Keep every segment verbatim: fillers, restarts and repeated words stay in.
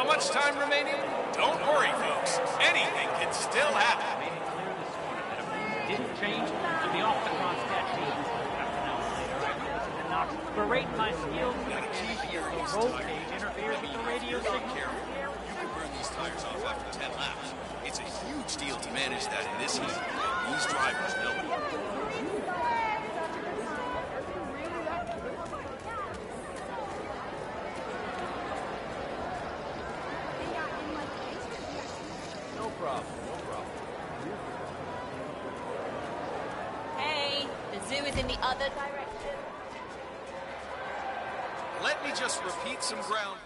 much time remaining? Don't worry, folks. Anything can still happen. Made it clear this morning that if things didn't change, I'd be off the crosscat teams. Half an hour later, I listen to Knox berate my skills in the easier roll cage interferes with the radio signal. You can burn these tires off after ten laps. It's a huge deal to manage that in this heat, and these drivers know it. No problem, no problem. Hey, the zoo is in the other direction. Let me just repeat some ground.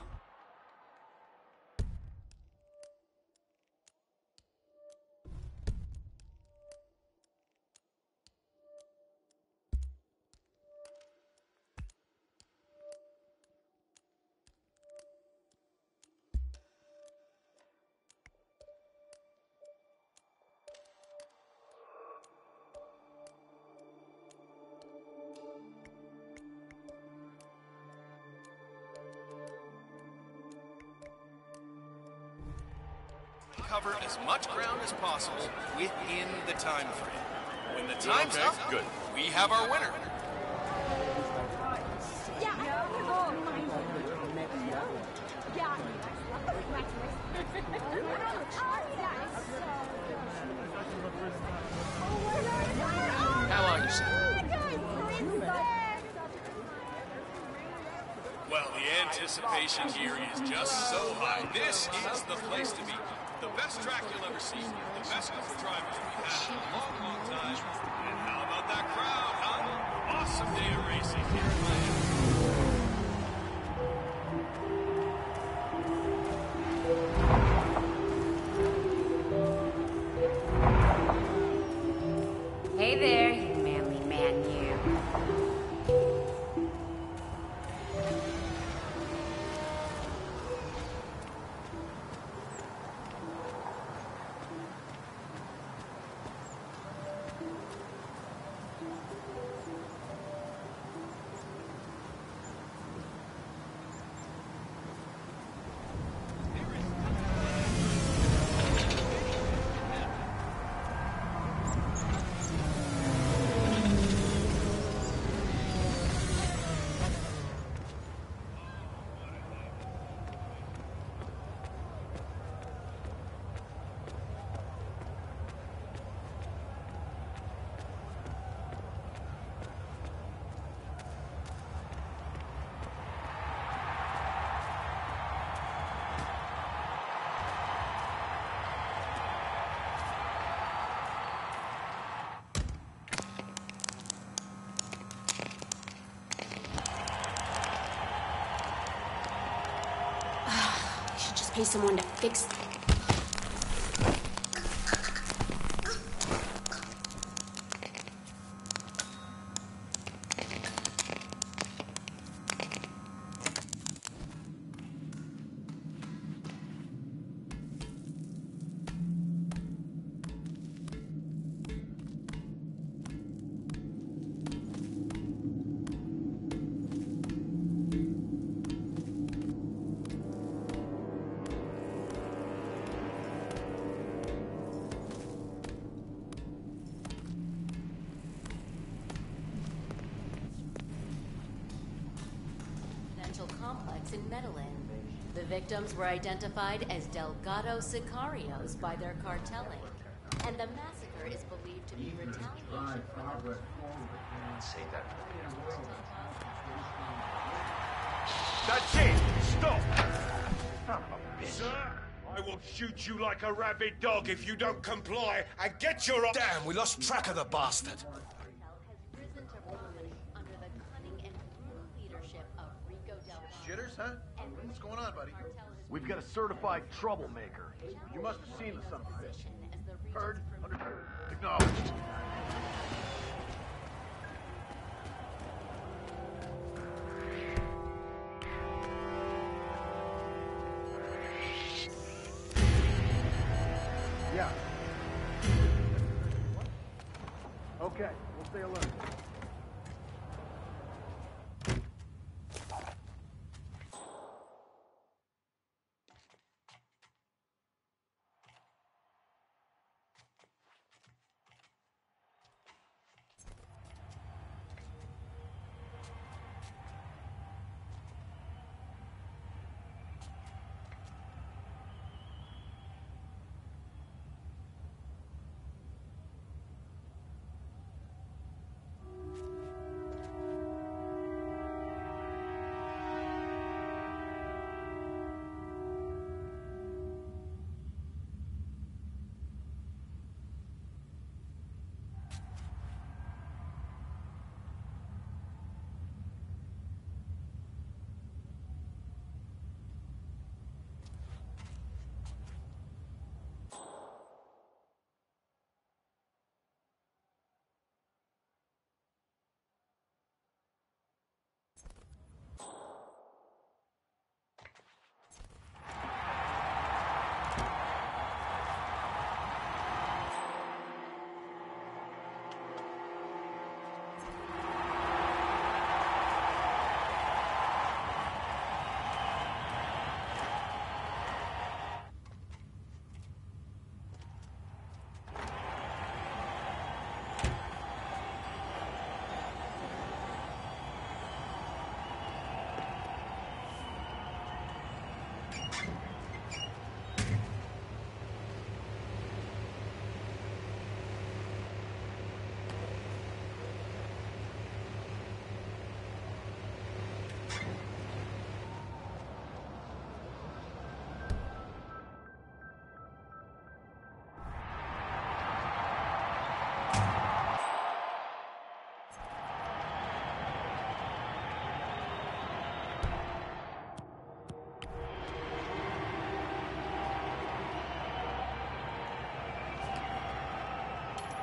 Cover as much ground as possible within the time frame. When the time's okay? up, Good. we have our winner. How are you, sir? Well, the anticipation here is just so high. This is the place to be. The best track you'll ever see. The best group of drivers we've had in a long, long time. And how about that crowd, huh? Awesome day of racing here in Miami. Hey there, you manly man, you. Pay someone to fix it. Complex in Medellin. The victims were identified as Delgado sicarios by their cartelling, and the massacre is believed to be retaliation for the... Say that. That's it! Stop! Sir, I will shoot you like a rabid dog if you don't comply and get your... Damn, we lost track of the bastard. has risen to prominence under the cunning and brutal leadership of Rico Delgado. Jitters, huh? What's going on, buddy? We've got a certified troublemaker. You must have seen the son of a bitch. Heard? Understood. Acknowledged. Yeah. Okay, we'll stay alert.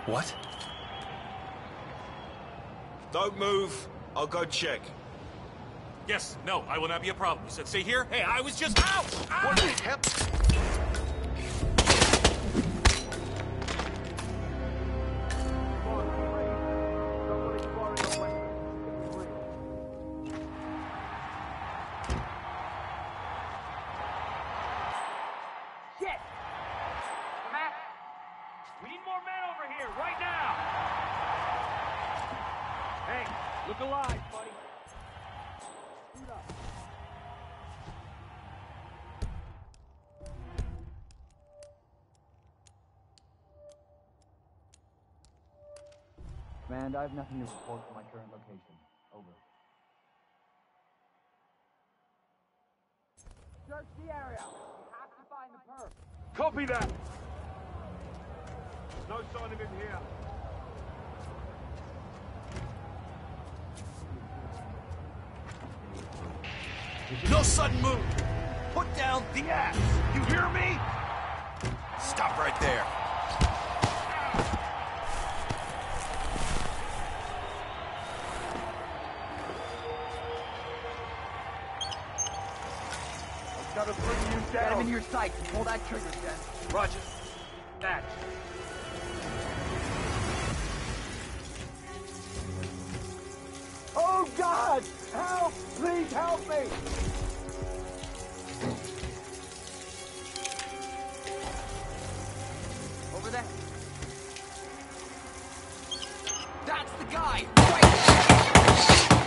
What? Don't move. I'll go check. Yes, no, I will not be a problem. You said stay here? Hey, I was just out! What the hell? Shit! Matt, we need more men over here, right now! Hey, look alive, buddy. Shoot up. Command, I have nothing to report from my current location. Over. Search the area. We have to find the perp. Copy that. No sign of him here. No sudden move! Put down the axe! You hear me? Stop right there. Gotta bring you Get him down. in your sights and pull that trigger, Jen. Roger. That. Oh, God! Help! Please help me! Over there. That's the guy! Right there!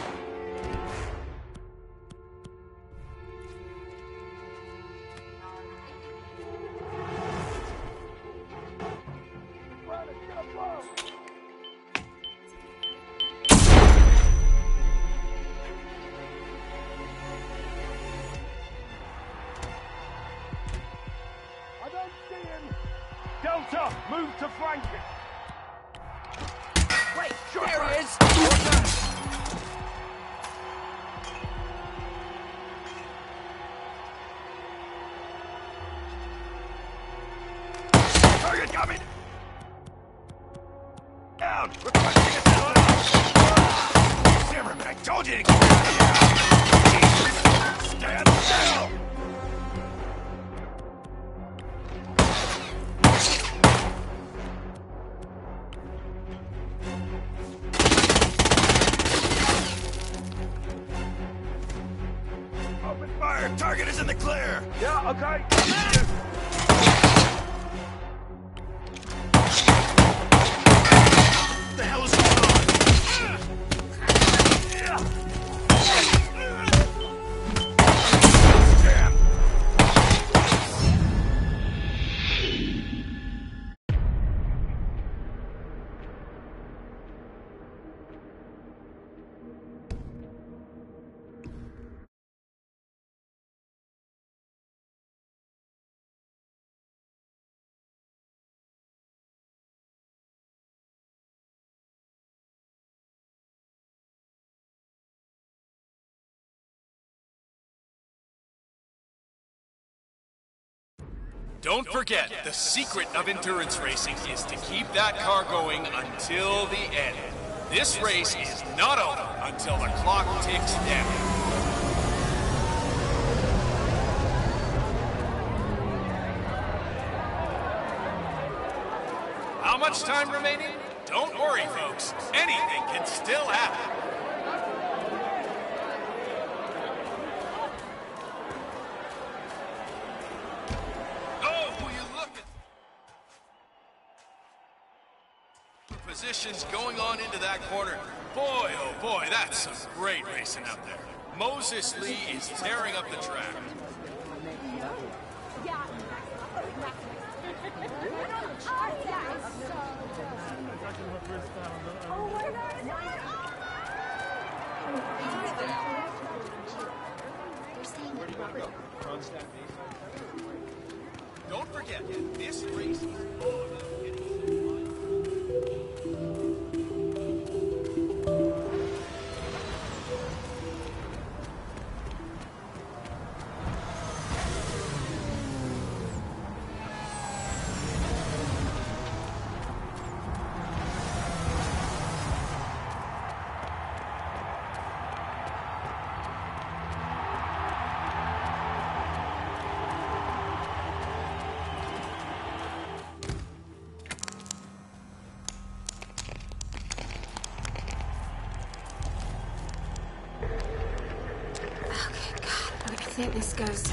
I don't see him! Delta, move to flank him! Wait, there he is! Target got me! Down! Requesting assistance! Silverback, told you to get out of here! Stand down! Open fire! Target is in the clear! Yeah, okay. What the hell is going on? Damn! Don't forget, the secret of endurance racing is to keep that car going until the end. This race is not over until the clock ticks down. How much time remaining? Don't worry, folks. Anything can still happen. Positions going on into that corner. Boy, oh boy, that's some great racing out there. Moses Lee is tearing up the track. Don't forget, this race is all about think this goes?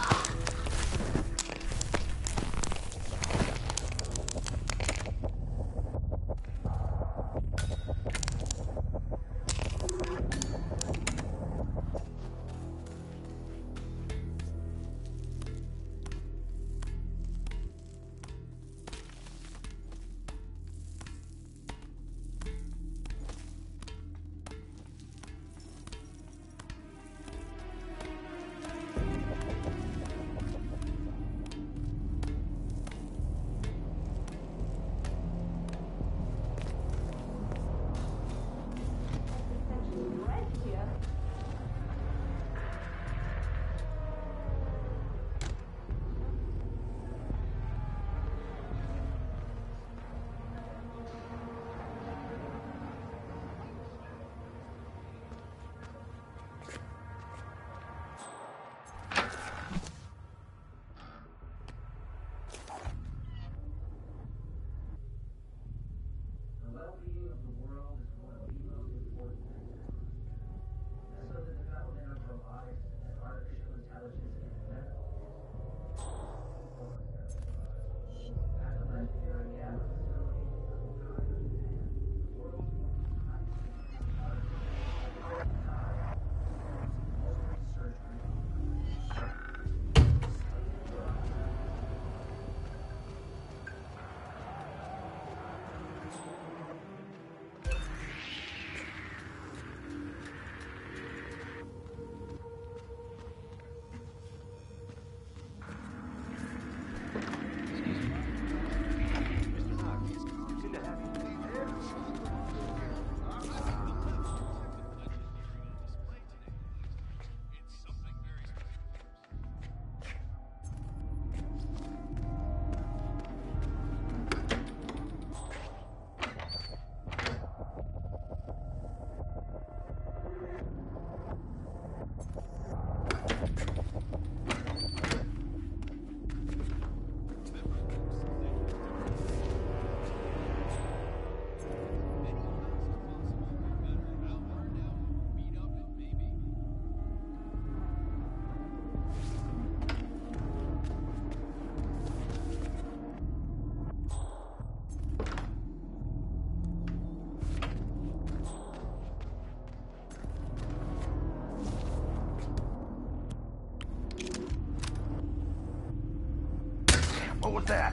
What was that?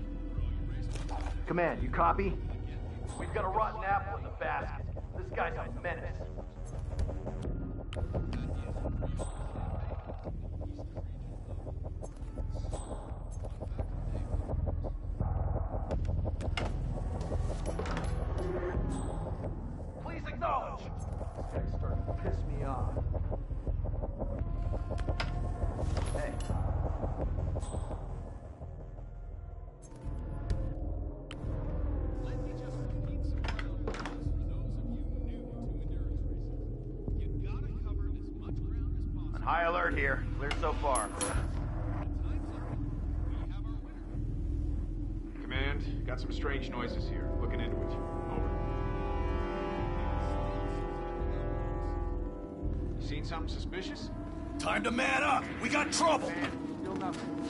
Command, you copy? We've got a rotten apple in the basket. This guy's a menace. Please acknowledge! This guy's starting to piss me off. Hey. High alert here. Clear so far. Command, got some strange noises here. Looking into it. Over. You seen something suspicious? Time to man up! We got trouble! Still nothing.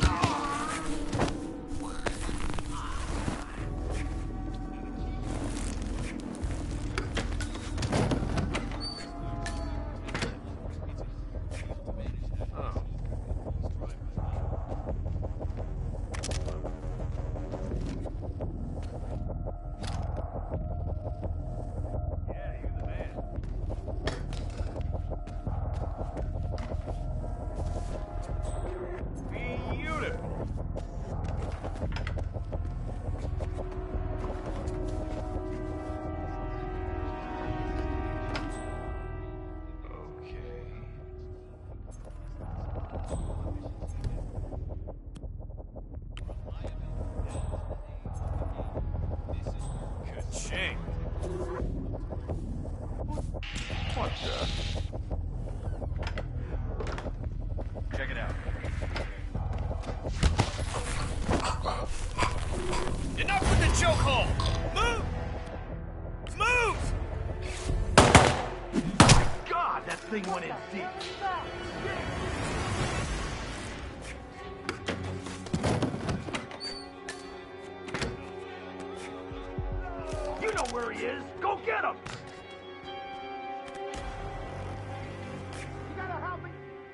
What the? Check it out. Enough with the chokehold! Move! Move! My God, that thing went in deep. is. Go get him! You gotta help me!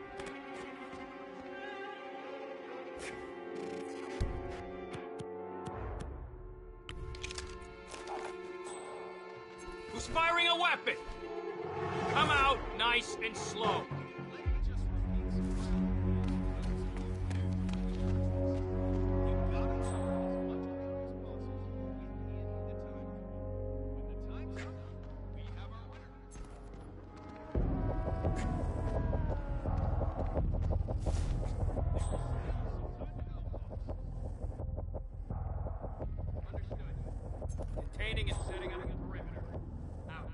Who's firing a weapon? Come out nice and slow. Containing and setting up the perimeter. Out.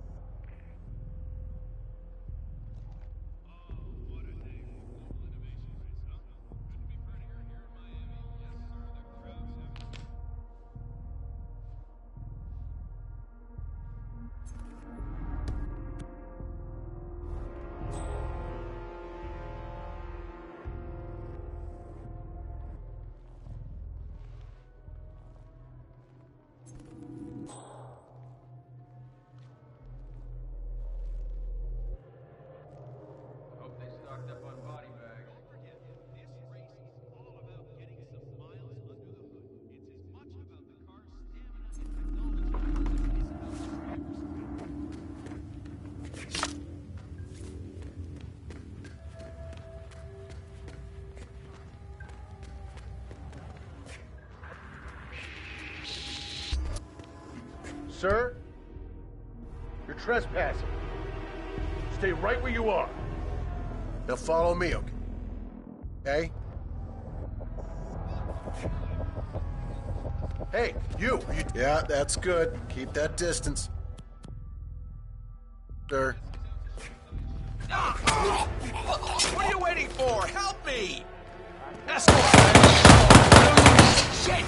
Sir, you're trespassing. Stay right where you are. Now follow me, okay? Okay? Hey, you! Are you... Yeah, that's good. Keep that distance. Sir. What are you waiting for? Help me! Escalation! Shit!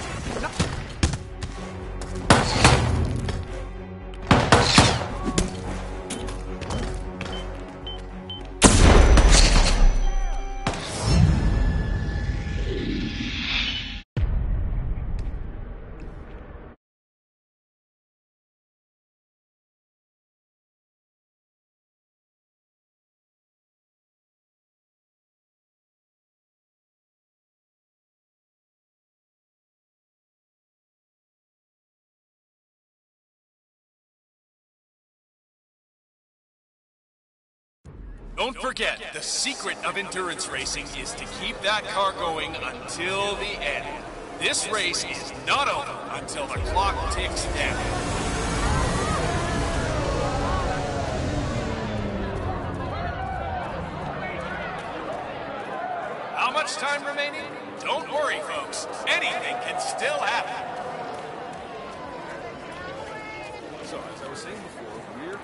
Don't forget, the secret of endurance racing is to keep that car going until the end. This race is not over until the clock ticks down. How much time remaining? Don't worry, folks. Anything can still happen. So, as I was saying before, we're...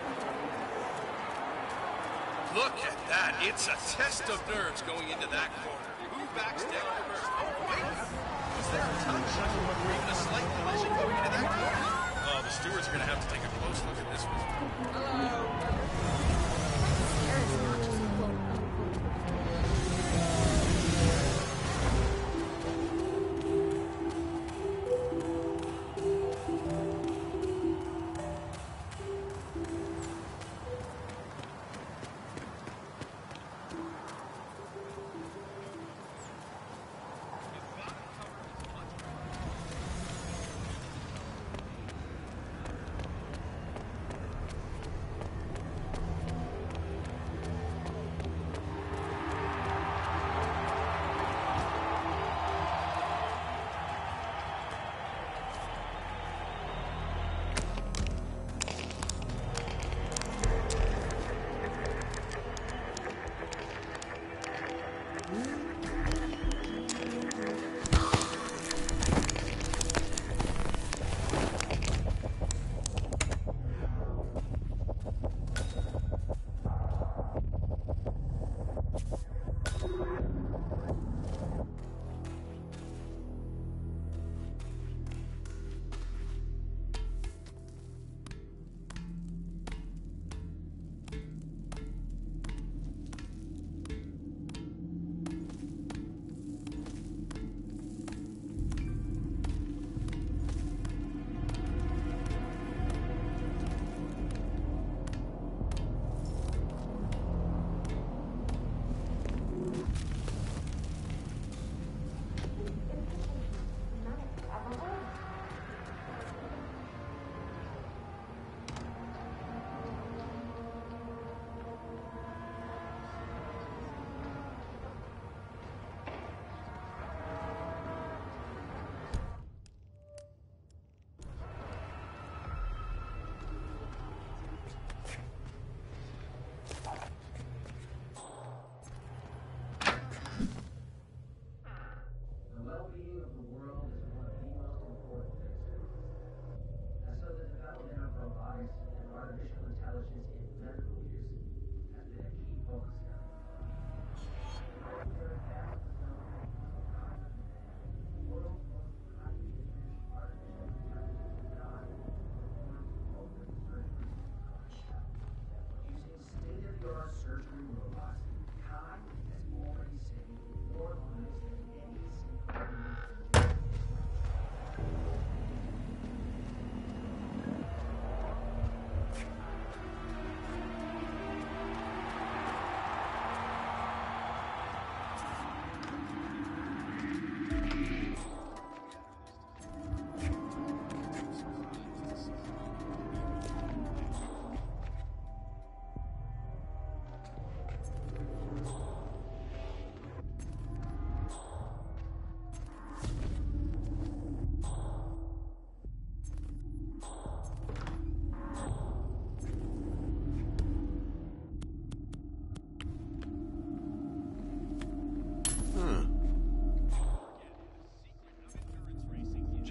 Look at that. It's a test of nerves going into that corner. Who backs down first? Oh, wait. Is there a touch? Or even a slight collision going into that corner? Oh, the stewards are going to have to take a close look at this one. Hello.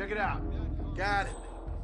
Check it out. Got it.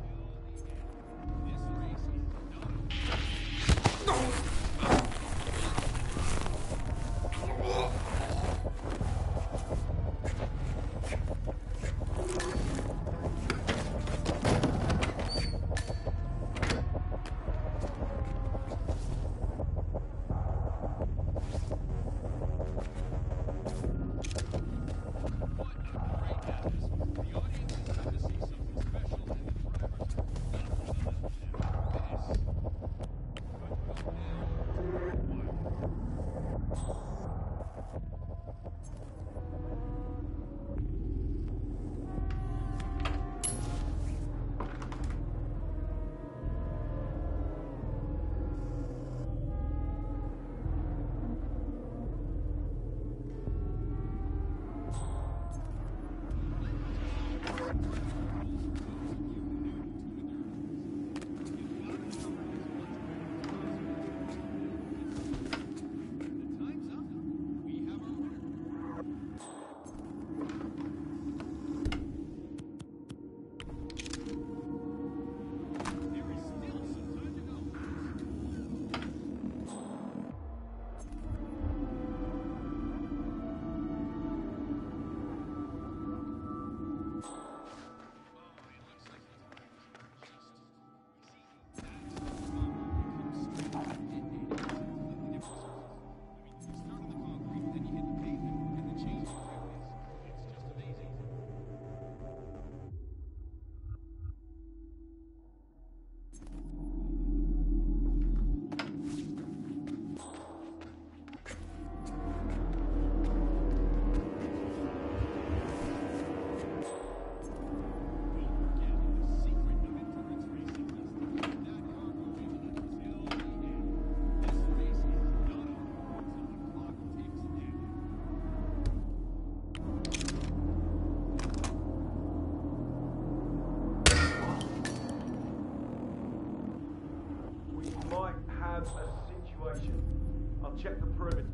I'll check the perimeter.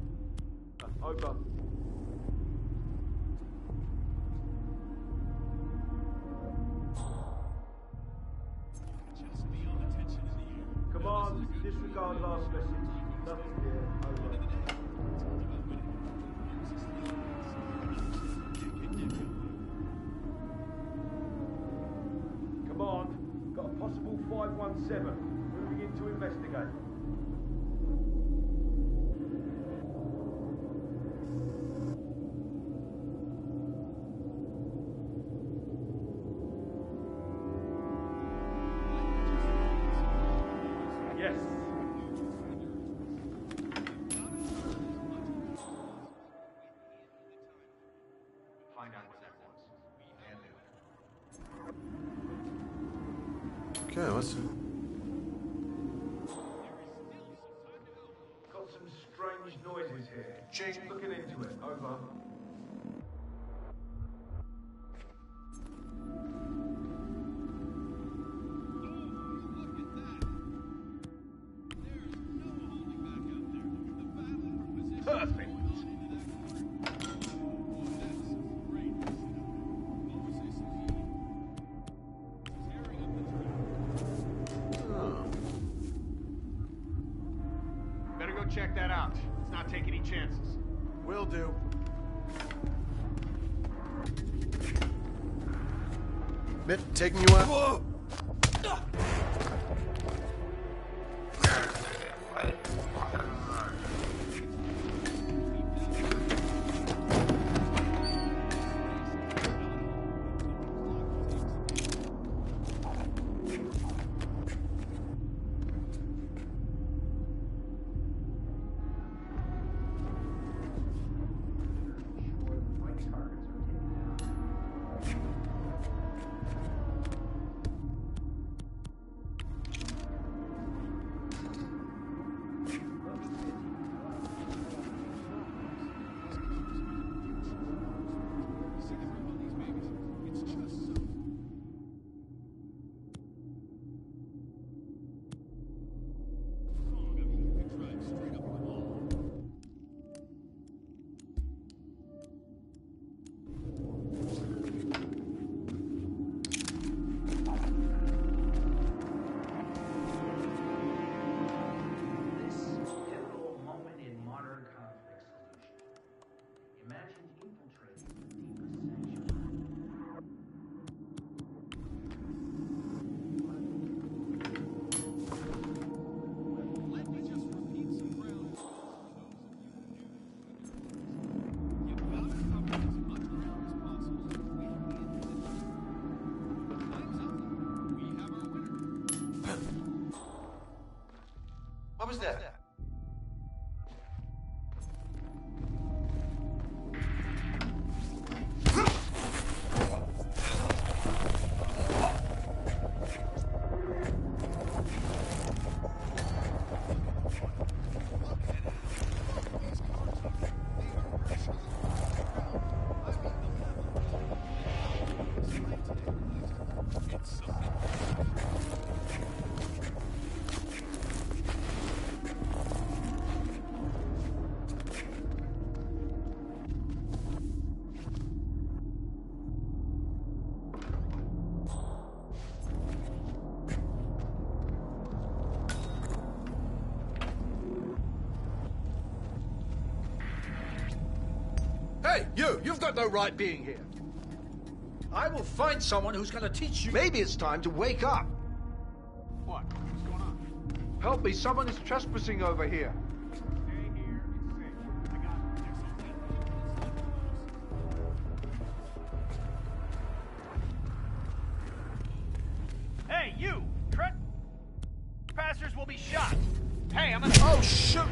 Uh, over. Command, disregard last message. Nothing here. Over. Command, got a possible five one seven. Moving in to investigate. Yes. Find out what that was. And do it. Okay, what's it? Got some strange noises here. Just looking into it. Over. Perfect. Oh. Better go check that out. Let's not take any chances. Will do. Mitt, taking you out. Whoa! Hey, you! You've got no right being here. I will find someone who's going to teach you. Maybe it's time to wake up. What? What's going on? Help me, someone is trespassing over here. Stay here. It's safe. I got it. Hey, you! Trespassers will be shot. Hey, I'm gonna... Oh, shoot!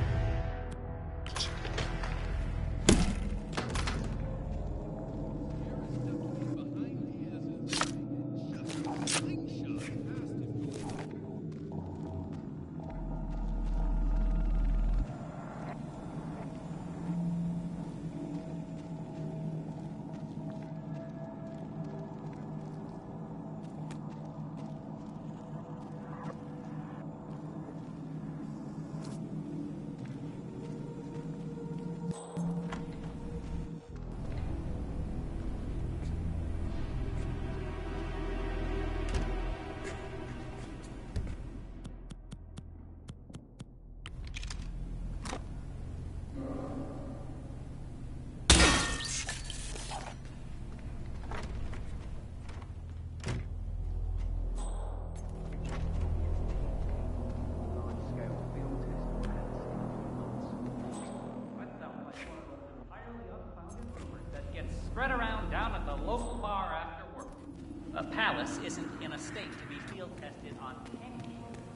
Spread around down at the local bar after work. A palace isn't in a state to be field tested on any.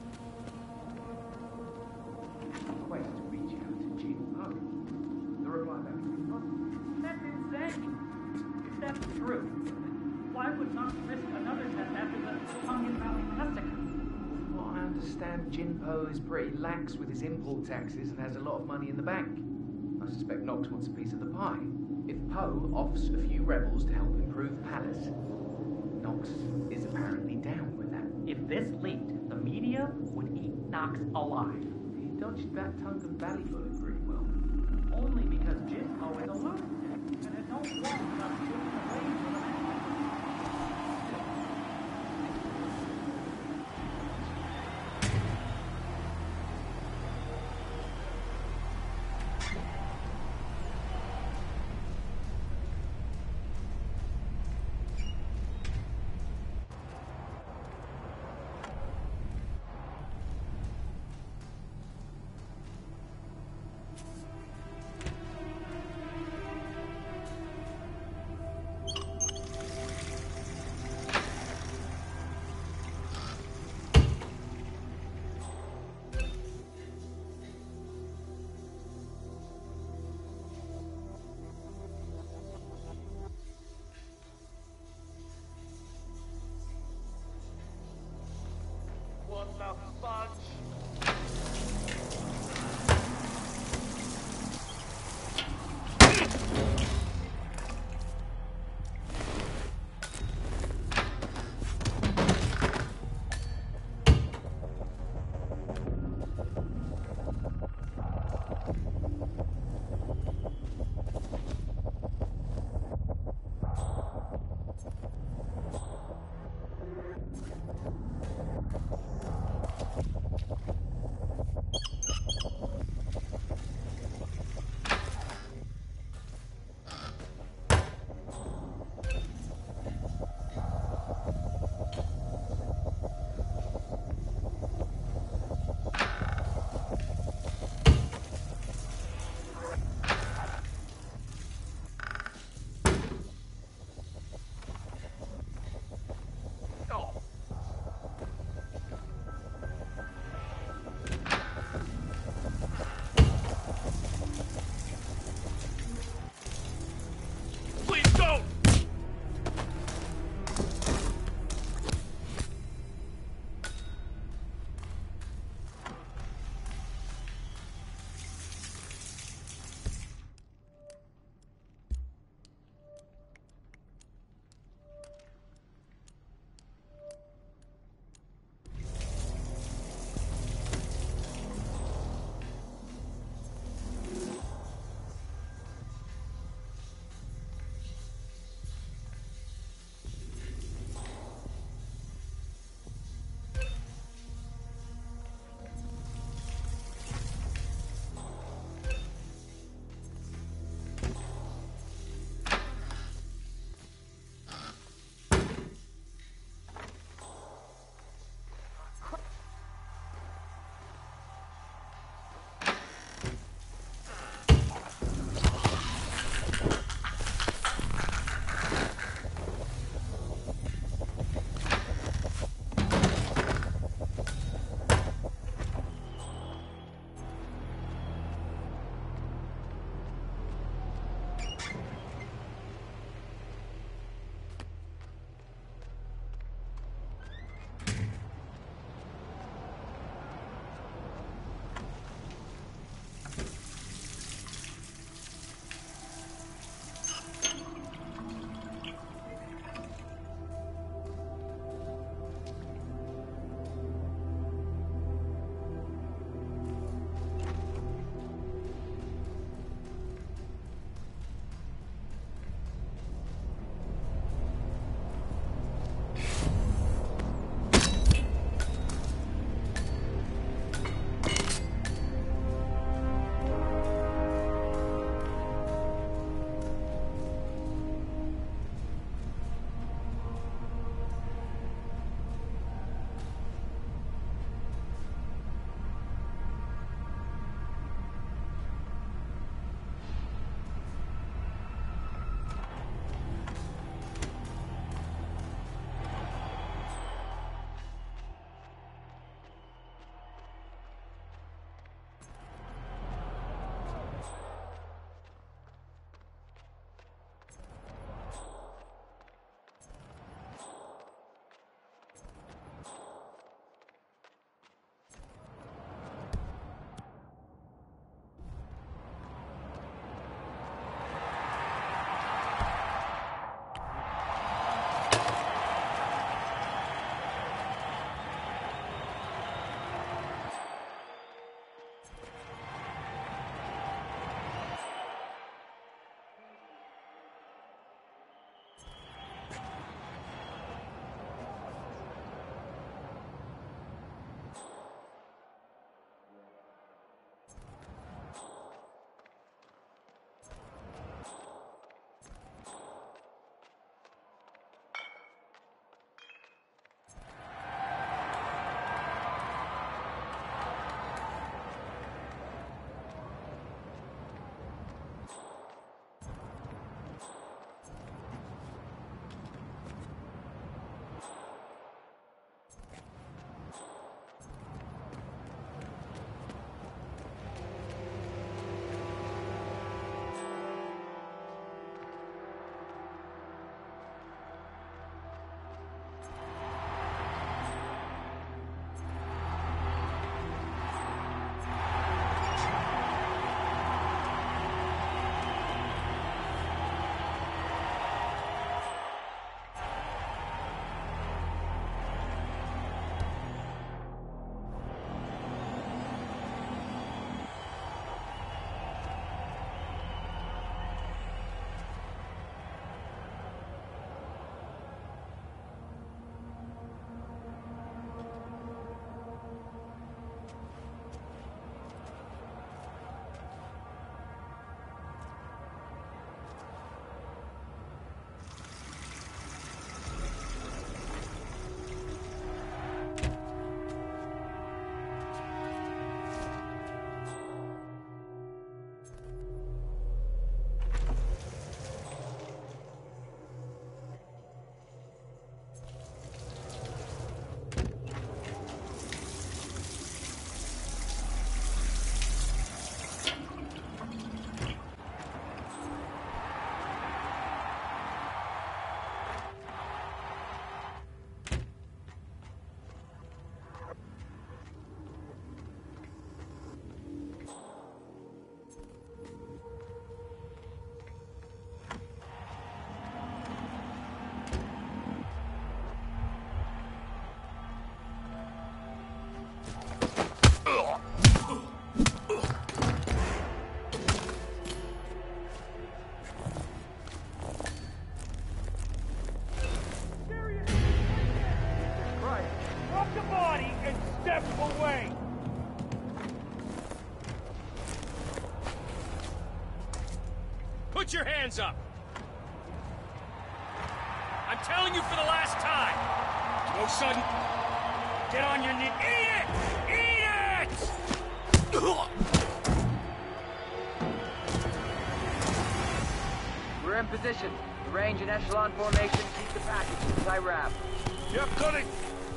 Request to reach out to Jim Poe. The reply back is That's insane. If that's true, why would Knox risk another test after the Tongan Valley massacre? From what I understand, Jinpo is pretty lax with his import taxes and has a lot of money in the bank. I suspect Knox wants a piece of the pie. If Poe offers a few rebels to help improve Palace, Knox is apparently down with that. If this leaked, the media would eat Knox alive. He dodged that Tongan Valley bullet pretty well. Only because Jinpo is a lunatic, and it don't want us giving away to the massacre. Put your hands up! I'm telling you for the last time! No sudden... Get on your knee... Eat it! Eat it! We're in position. Range and echelon formation. Keep the package since I wrap. Yep, got it.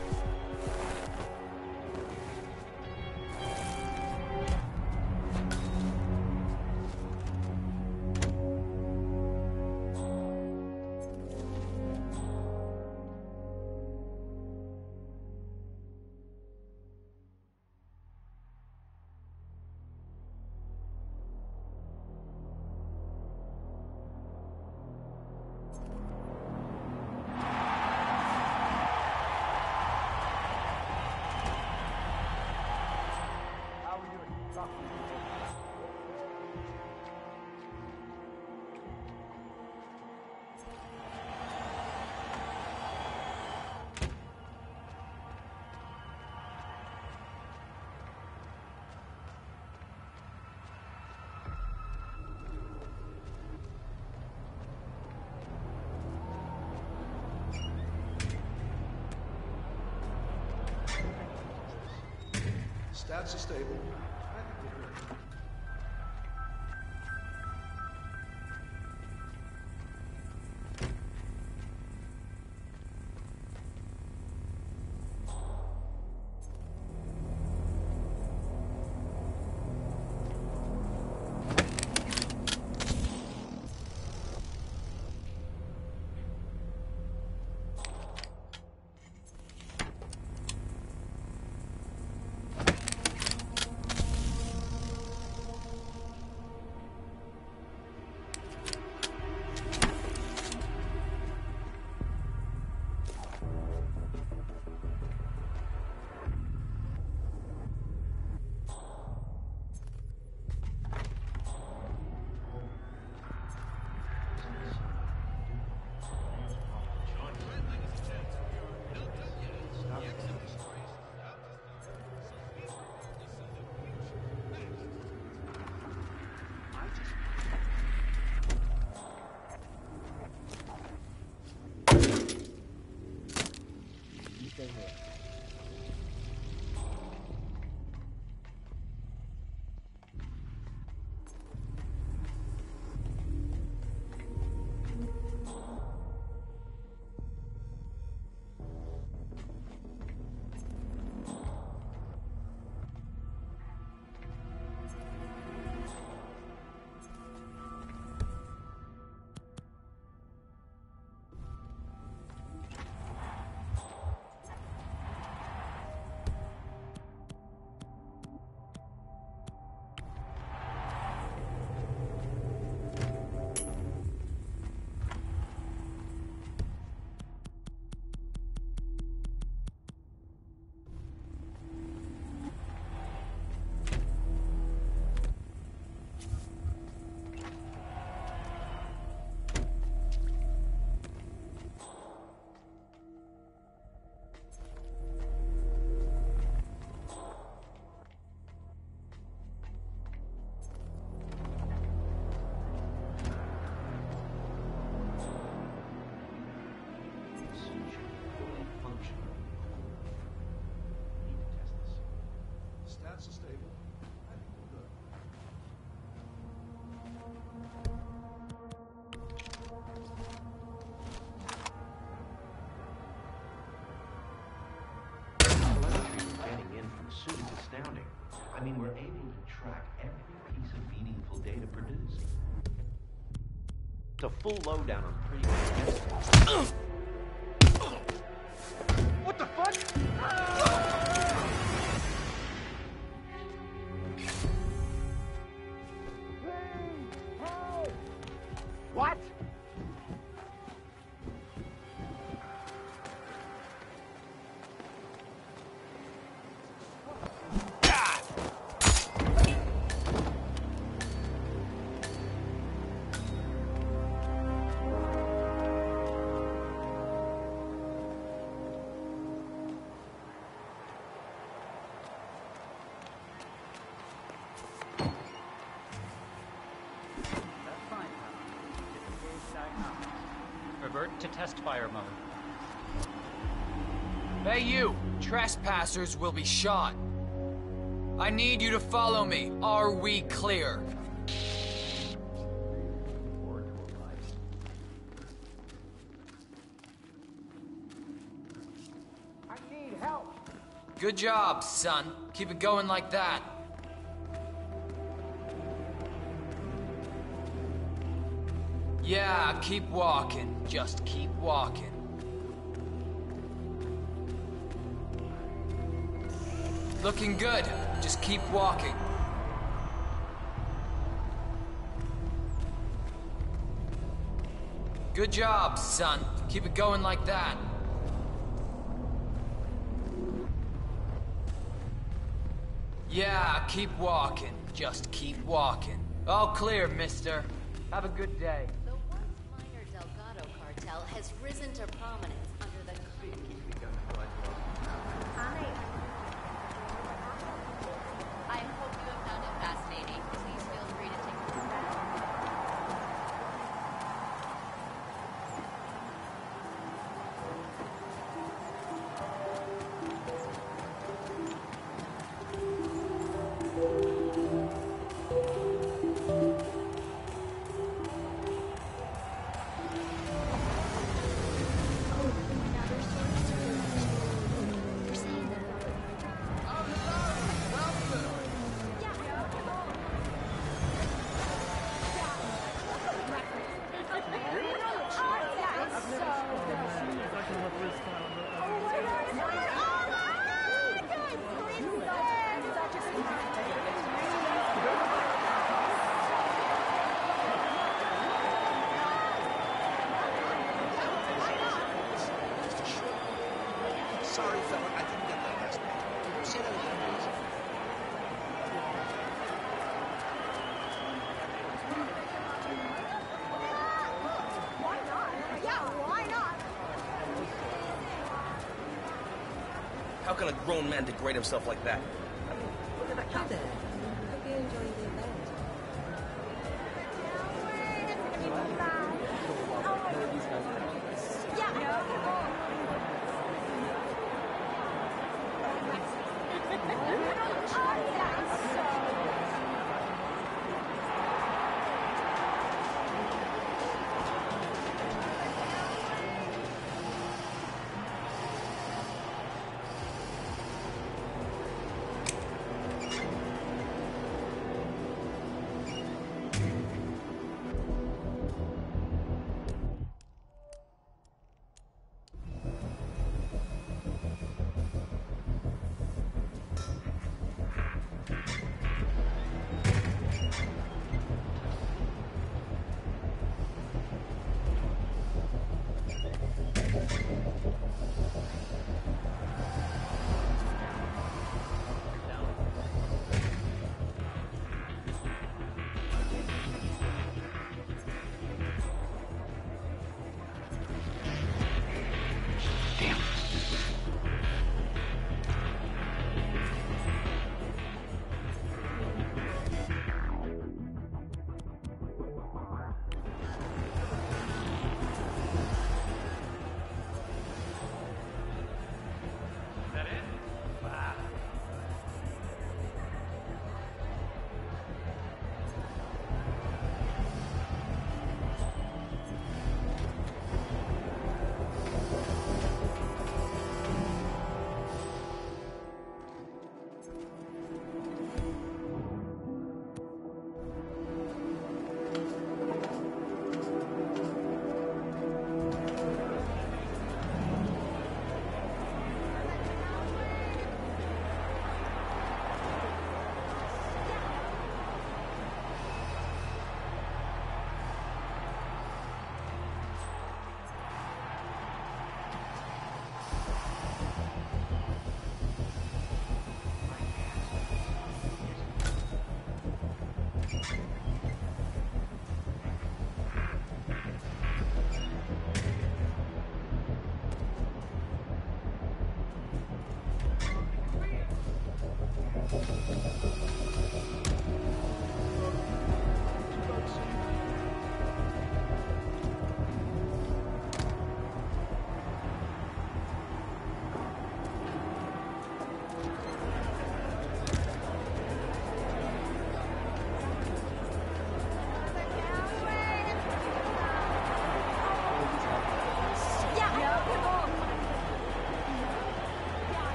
Stats are stable. I think they're good. Stats are stable. I think they're good. Telemetry we're getting in from Sue is astounding. I mean, we're able to track every piece of meaningful data produced. It's a full lowdown on pretty much. What the fuck? What? to test fire mode. Hey you! Trespassers will be shot. I need you to follow me. Are we clear? I need help. Good job, son. Keep it going like that. Yeah, keep walking. Just keep walking. Looking good. Just keep walking. Good job, son. Keep it going like that. Yeah, keep walking. Just keep walking. All clear, mister. Have a good day. The once minor Delgado cartel has risen to prominence under the... I hope you have found it fascinating. Please feel free to take this back. Sorry, fella, I didn't get that last name. Say that again, please. Why not? Yeah, why not? How can a grown man degrade himself like that? Look at the cop. Hi there. Hope you enjoy the event.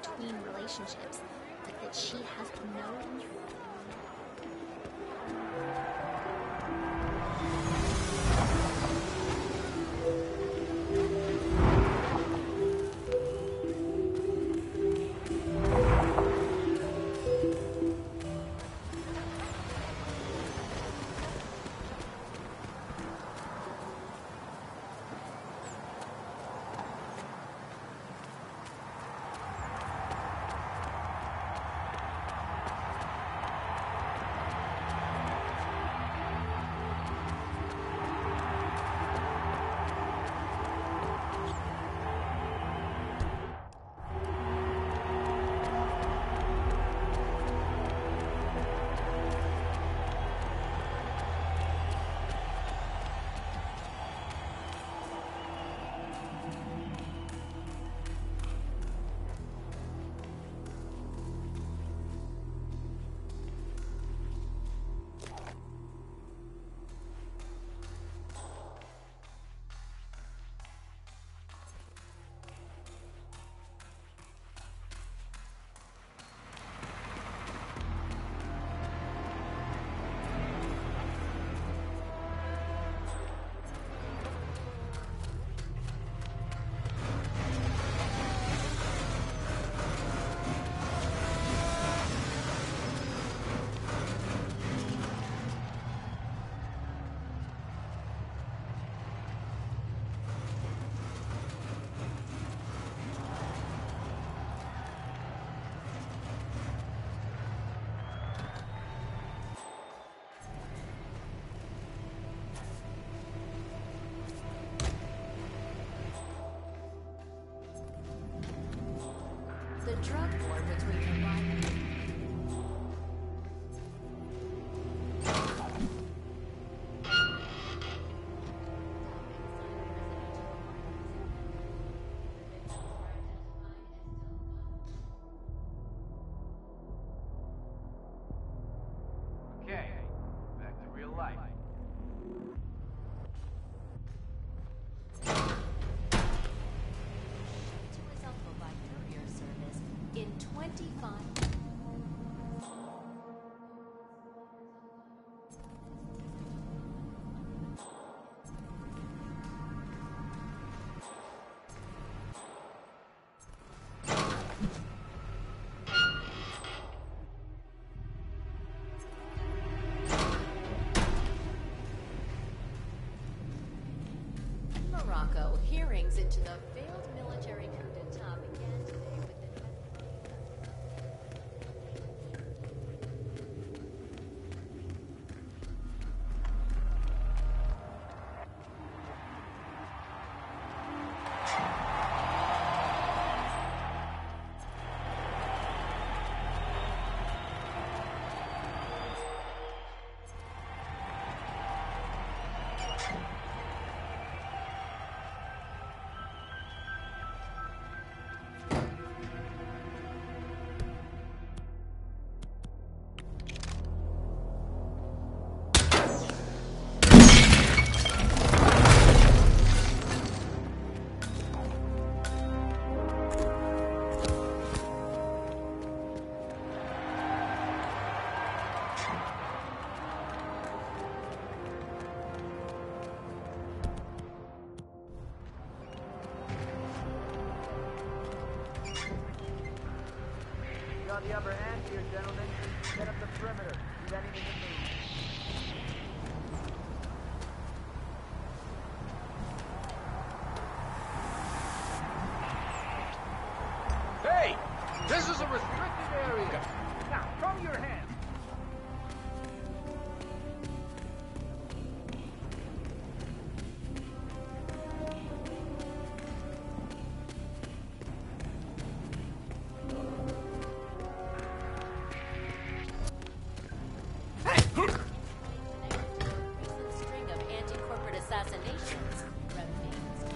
between relationships, like that she has no control. The drug war between the rival. Okay, back to real life. In twenty-five. Morocco, hearings into the failed military coup d'etat began today with Got the upper hand here, gentlemen. Set up the perimeter. Leave anything to move. Hey! This is a restricted area! Now, throw your hands! string of anti-corporate assassinations. Remains.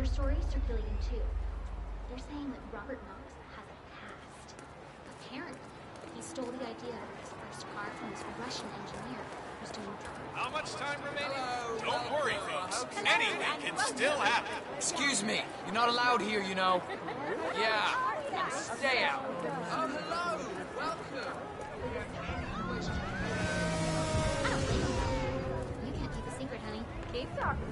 another story circulating too. They're saying that Robert Knox has a past. Apparently, he stole the idea of his first car from this Russian engineer who's doing drugs. How much time remaining? Don't worry, folks. Anything can still happen. Excuse me, you're not allowed here, you know. Yeah, stay out. Oh, hello. Welcome. You can't keep a secret, honey. Keep talking.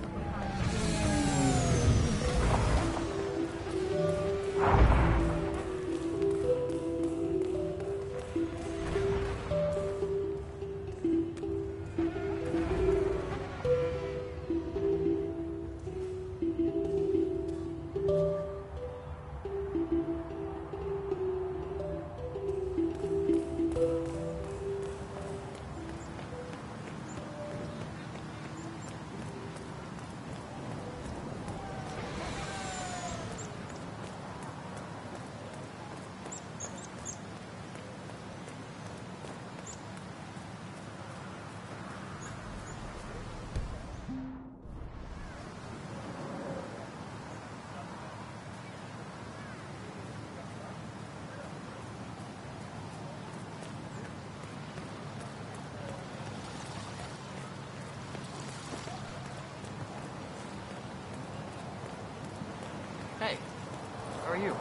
Hey, how are you?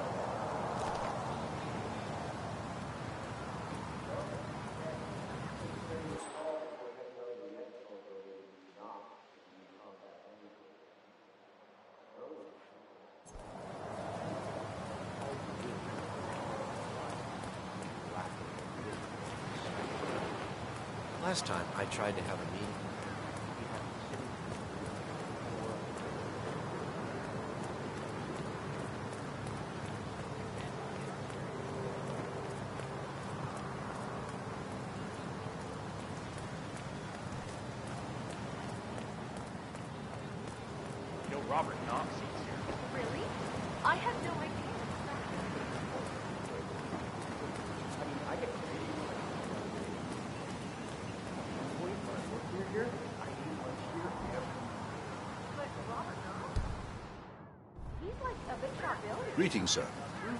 Last time I tried to have a meeting. Yo, Robert Knox is here. Really? I had no idea. I mean, I get paid. Wait, when I work here, here, I eat lunch here every But Robert Knox? He's like a big shot billionaire. Greetings, sir.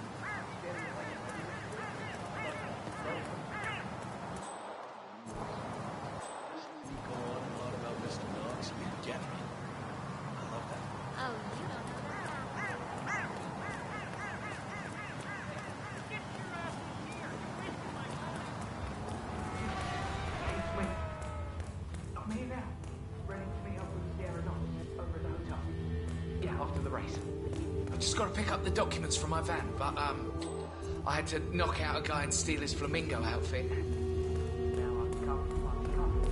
Go on and on about Mister Knox. You get me. I love that. Oh, you don't know that. Wait. I'm here now. Ready to meet up with Didgeridon't over at the hotel. Yeah, after the race. I've just got to pick up the documents from my van, but, um, I had to knock out a guy and steal his flamingo outfit. Now I'm coming, I'm coming.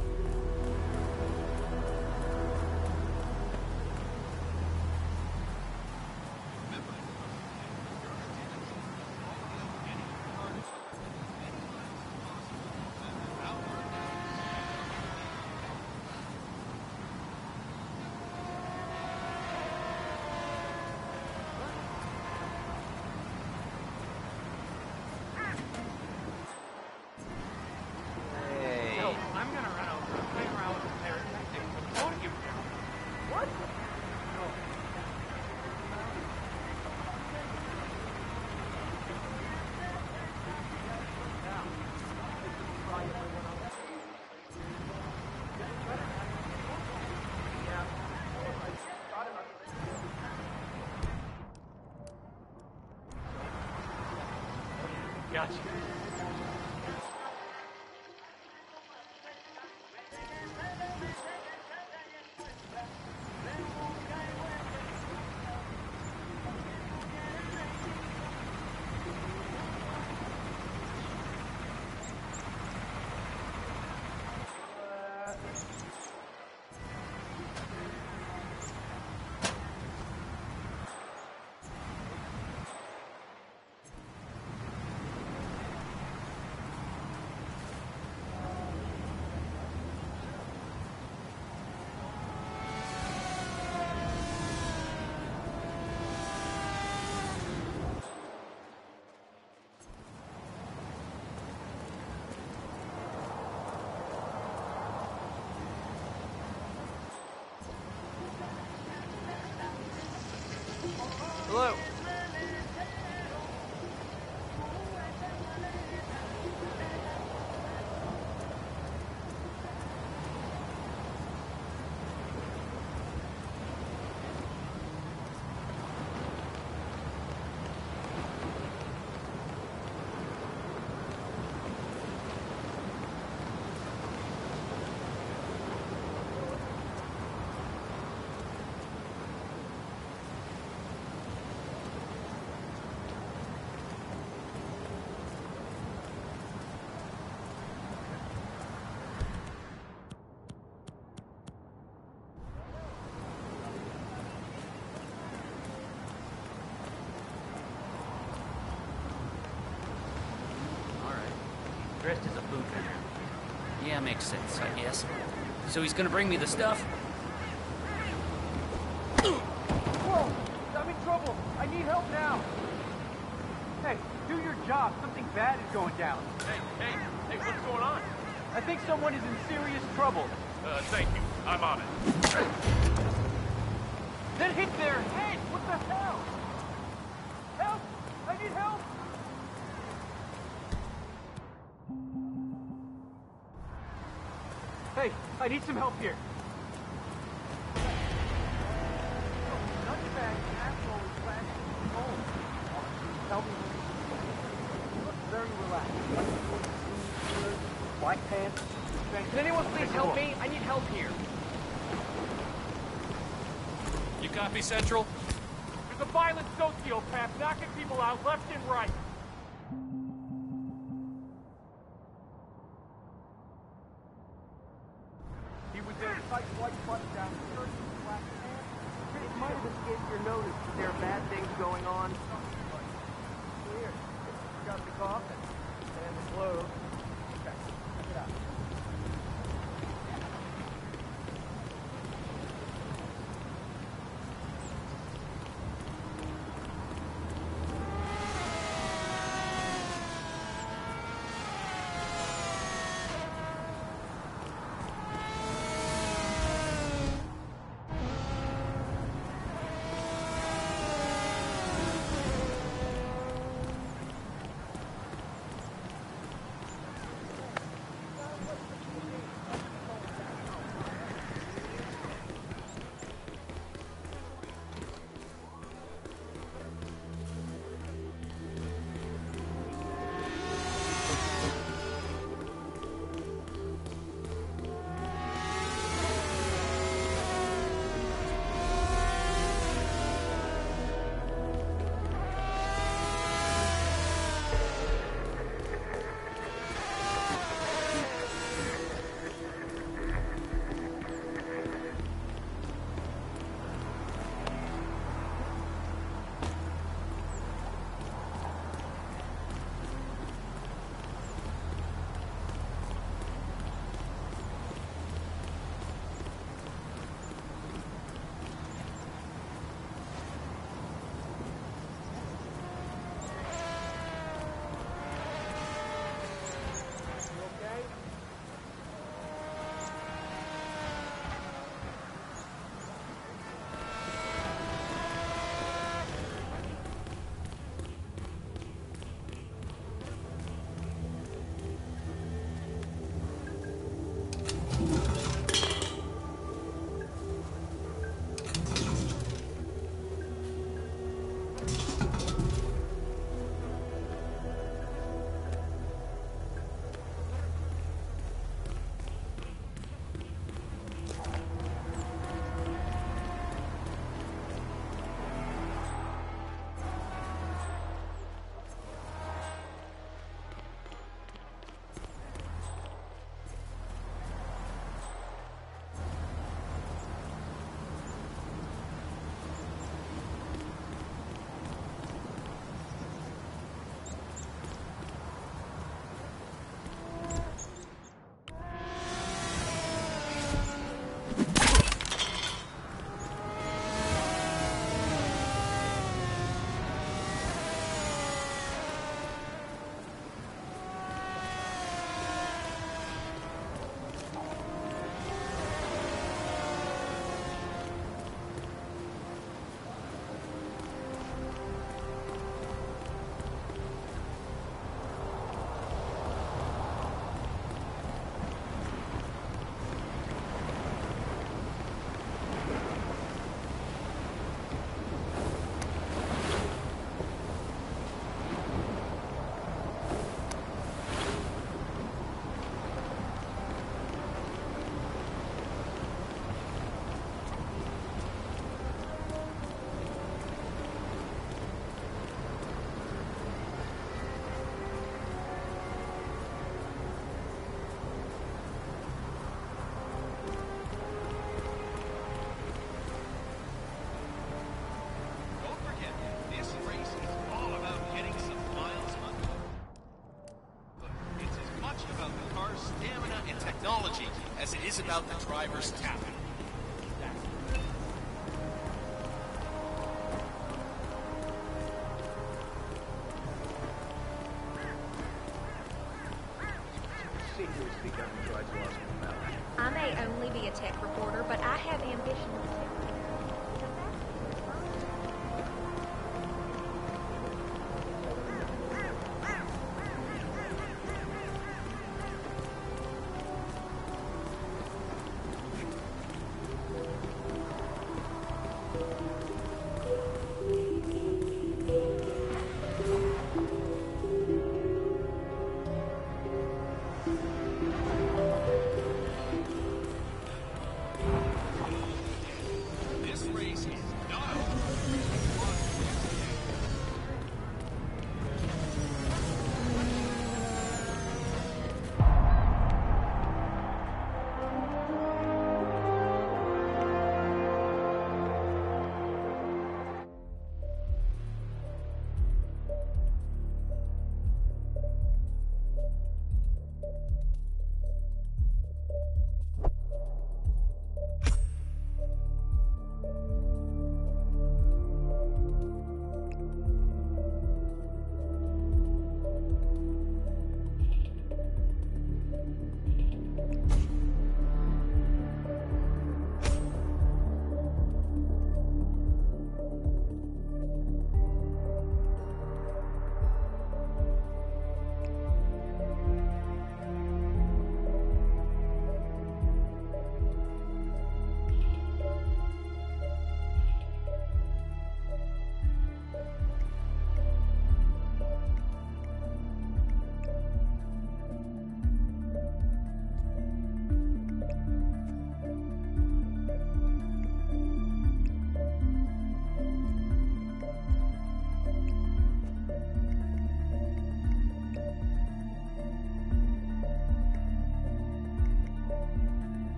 Hello. Dressed as a bootlegger. Yeah, makes sense, I guess. So he's gonna bring me the stuff? Whoa! I'm in trouble! I need help now! Hey, do your job. Something bad is going down. Hey, hey, hey, what's going on? I think someone is in serious trouble. Uh, thank you. I'm on it. That hit their head! What the hell? Help! I need help! Hey, I need some help here. Nutbag asshole is flashing his phone. Help me. He looks very relaxed. Black pants. Can anyone please help me? I need help here. You copy, Central? There's a violent sociopath knocking people out left and right. He was in a tight white button-down shirt and black pants. It might have escaped your notice that there are bad things going on. Here, got the coffin and the clothes. Okay, check it out. driver's cabin. Seriously, don't try to ask me about it. I may only be a tech reporter, but I have ambitions too.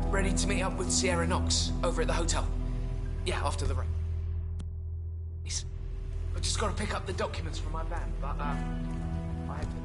ready to meet up with Sierra Knox over at the hotel. Yeah, after the race. I've just got to pick up the documents from my van, but, um, I had to...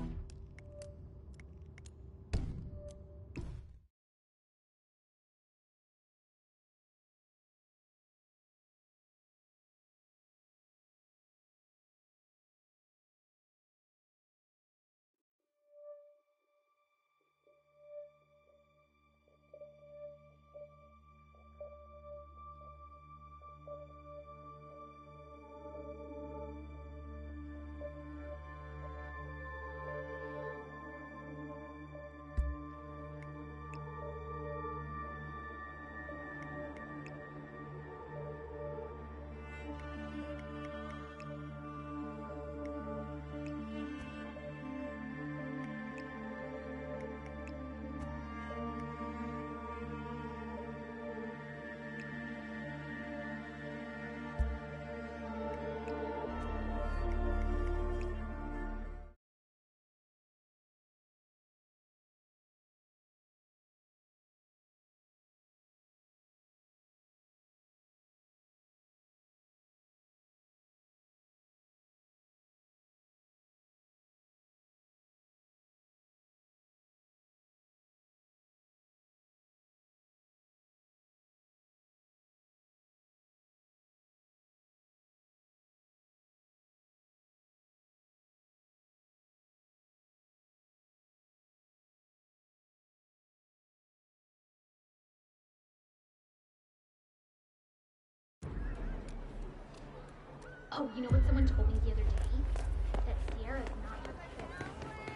Oh, you know what someone told me the other day? That Sierra's not your kid.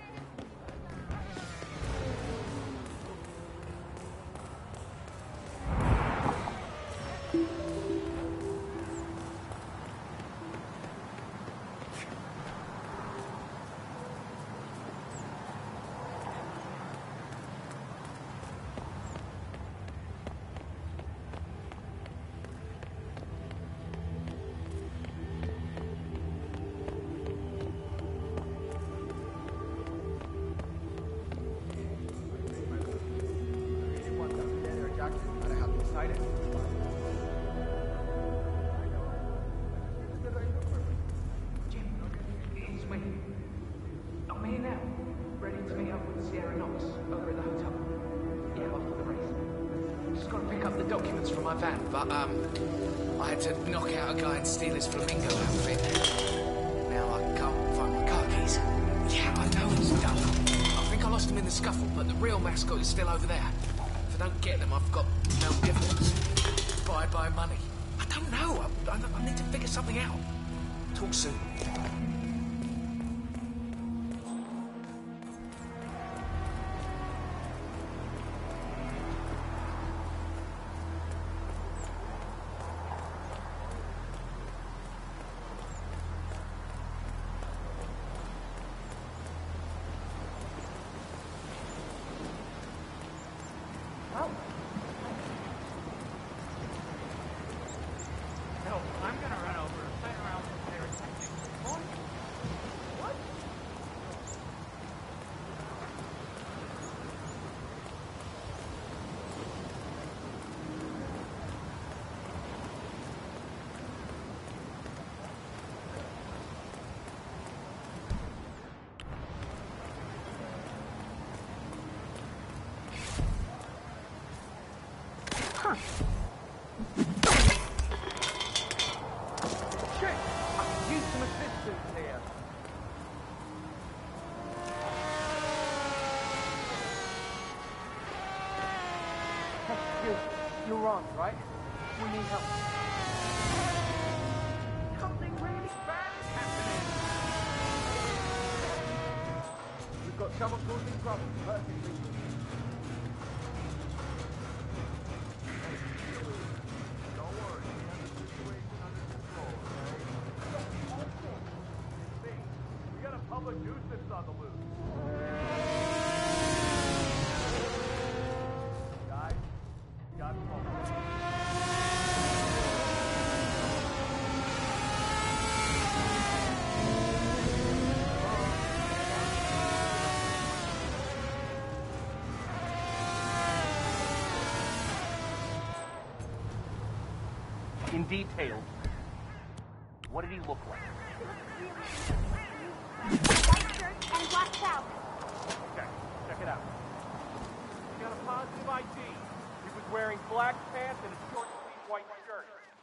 Documents from my van, but um, I had to knock out a guy and steal his flamingo outfit. Now I can't find my car keys. Yeah, I know it's dumb. I think I lost them in the scuffle, but the real mascot is still over there. If I don't get them, I've got no dividends. Bye-bye money. I don't know. I, I, I need to figure something out. Talk soon. You're wrong, right? We need help. Something really bad is happening. We've got trouble causing problems. Perfectly. Don't worry. We have the situation under control, okay? We got a public nuisance on the loose. In detail. What did he look like? White shirt and black trousers. Okay, check it out. He got a positive I D. He was wearing black pants and a short sleeve white shirt.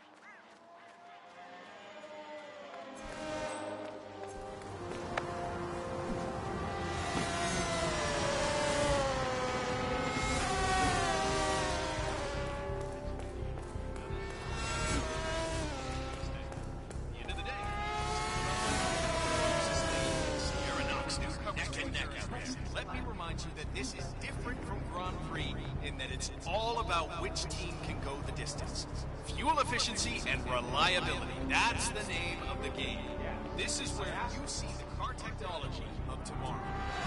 Let me remind you that this is different from Grand Prix in that it's all about which team can go the distance. Fuel efficiency and reliability. That's the name of the game. This is where you see the car technology of tomorrow.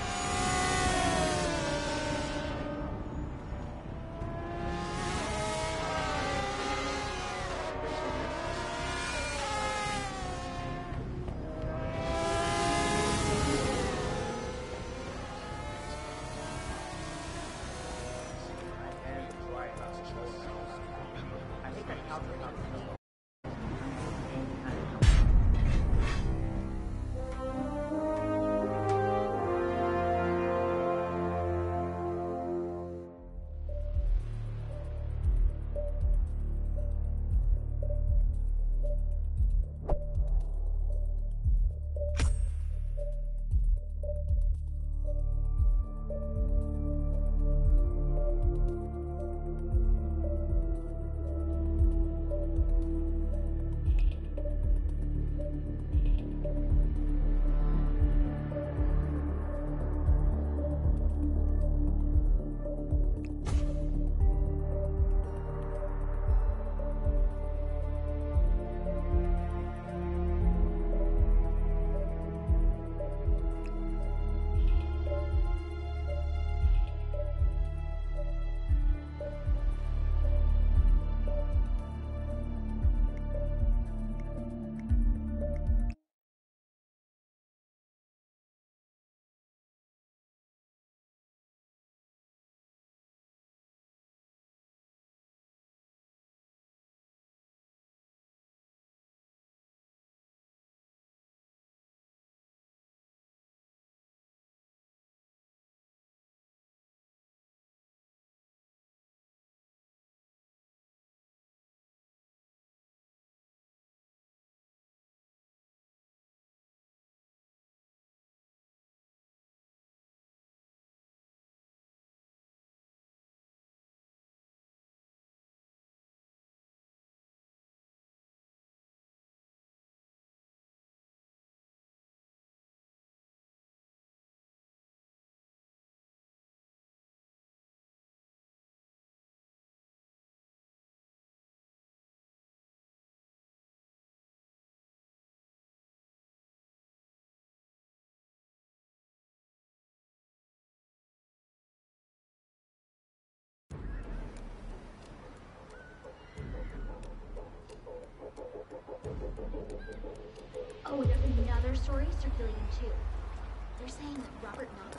Oh, there's another story circulating too. They're saying that Robert Knox.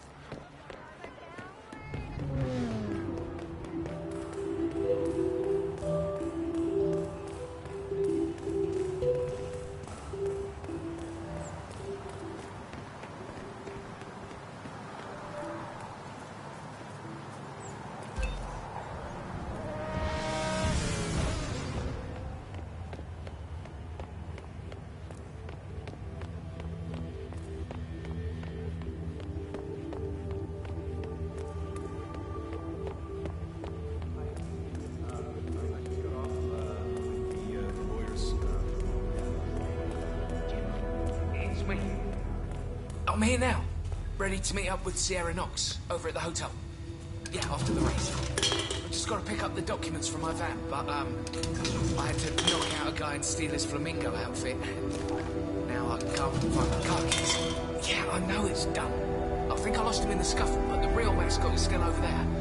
I'm here now, ready to meet up with Sierra Knox over at the hotel. Yeah, after the race. I've just got to pick up the documents from my van, but um, I had to knock out a guy and steal his flamingo outfit. Now I can't find my car keys. Yeah, I know it's dumb. I think I lost him in the scuffle, but the real mascot is still over there.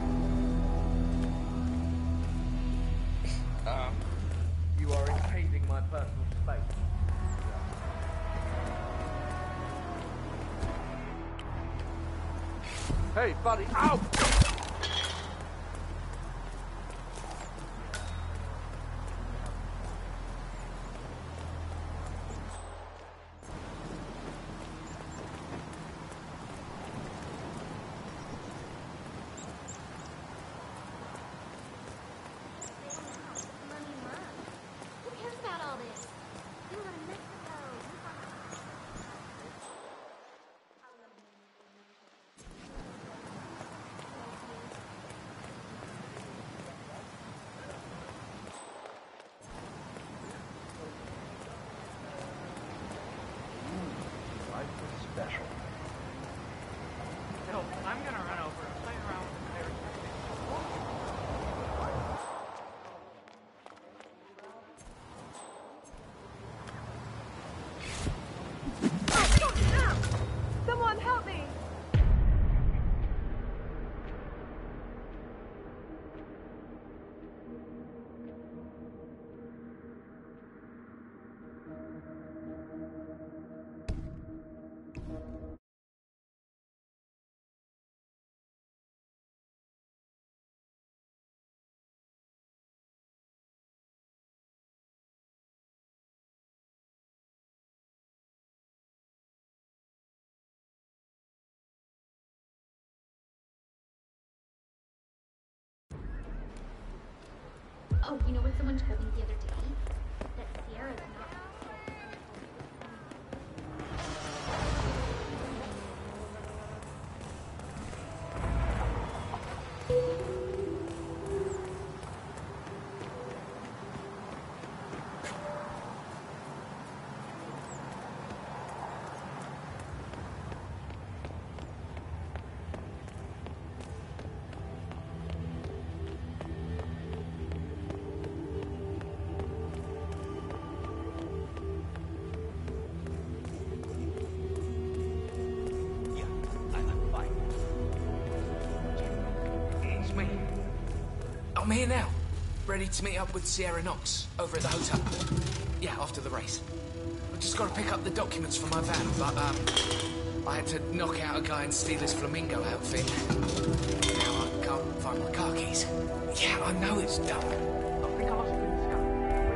Um, you are invading my personal space. Hey, buddy, ow! Oh, you know what someone told me the other day? That Sierra's not. I'm here now, ready to meet up with Sierra Knox over at the hotel. Yeah, after the race. I've just got to pick up the documents from my van, but um, I had to knock out a guy and steal his flamingo outfit. Now I can't find my car keys. Yeah, I know it's dumb. I think I lost you in the sky.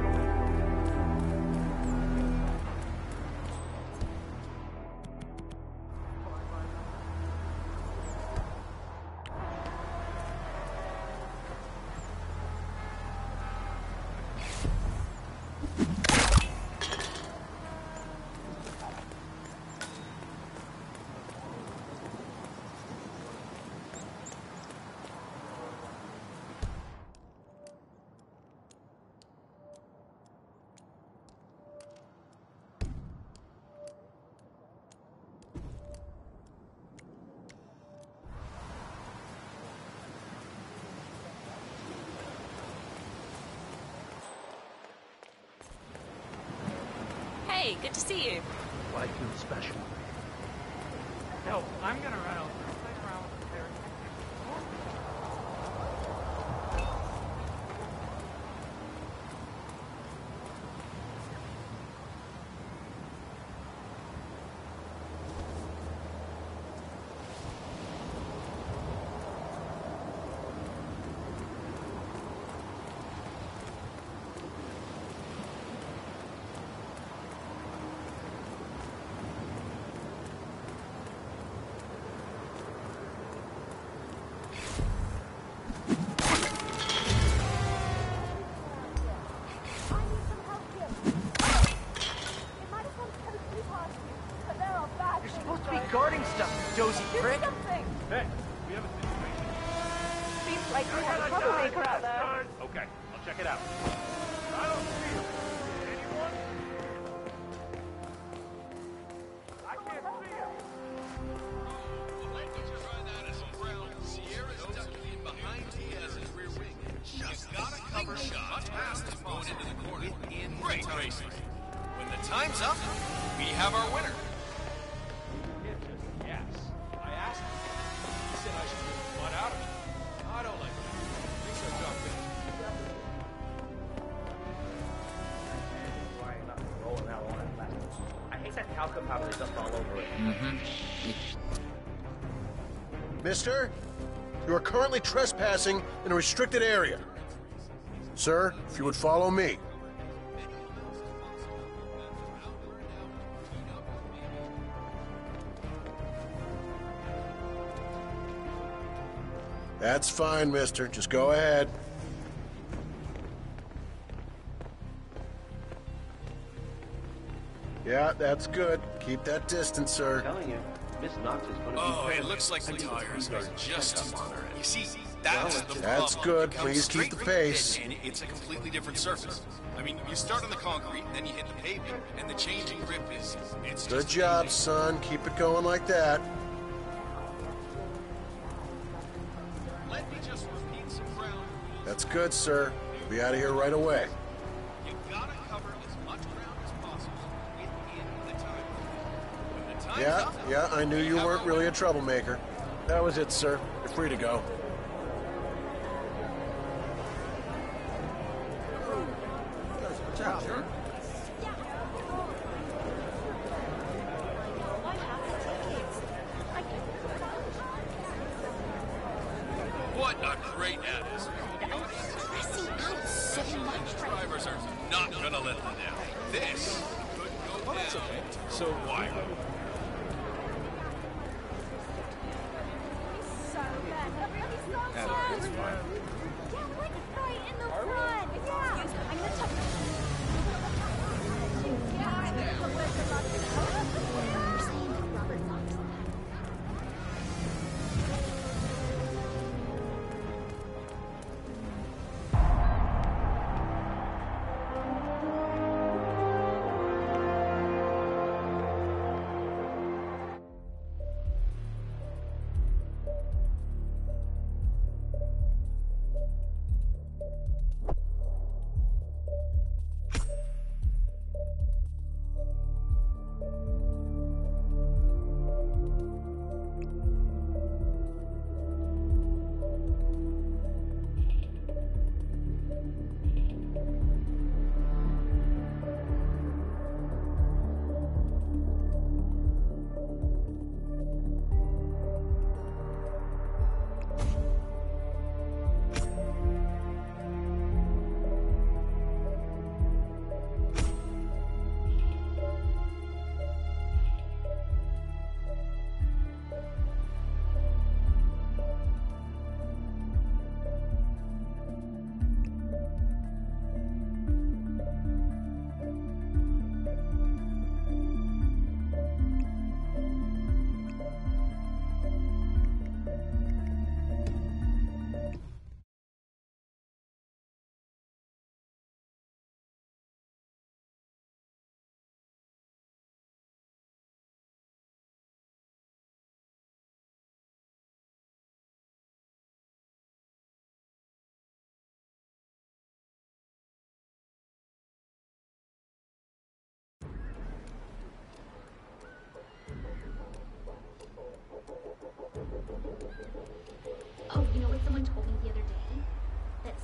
Hey, good to see you. Why feel special? No, I'm gonna run over and play around with the parrot. Guarding stuff, dozy prick. Hey, we have a situation. Seems like we have a troublemaker out there. Okay, I'll check it out. I don't see him. Anyone? I can't see him. Let me try that as a ground. Sierra's ducking in behind Diaz's rear wing. You gotta cover shot fast as going into the corner. Great racing. When the time's up, we have our winner. Mister, you are currently trespassing in a restricted area. Sir, if you would follow me. That's fine, mister. Just go ahead. Yeah, that's good. Keep that distance, sir. I'm telling you, Miss Knox is going to be... Oh, it looks like the tires are just... You see, that's the problem. That's good. You come Please keep straight the from pace. pit and it's a completely different surface. I mean, you start on the concrete, then you hit the pavement, and the changing grip is... It's Good just job, amazing. son. Keep it going like that. Let me just repeat some ground rules. That's good, sir. We'll be out of here right away. You gotta cover as much ground as possible within the time. When the time's Yeah, up, yeah, I knew you weren't really a troublemaker. That was it, sir. You're free to go. Watch out. Sure. What a great atmosphere. So much Drivers are not gonna let them down. This could go down. So why? so bad. It's fine. Yeah, let's fight in the front.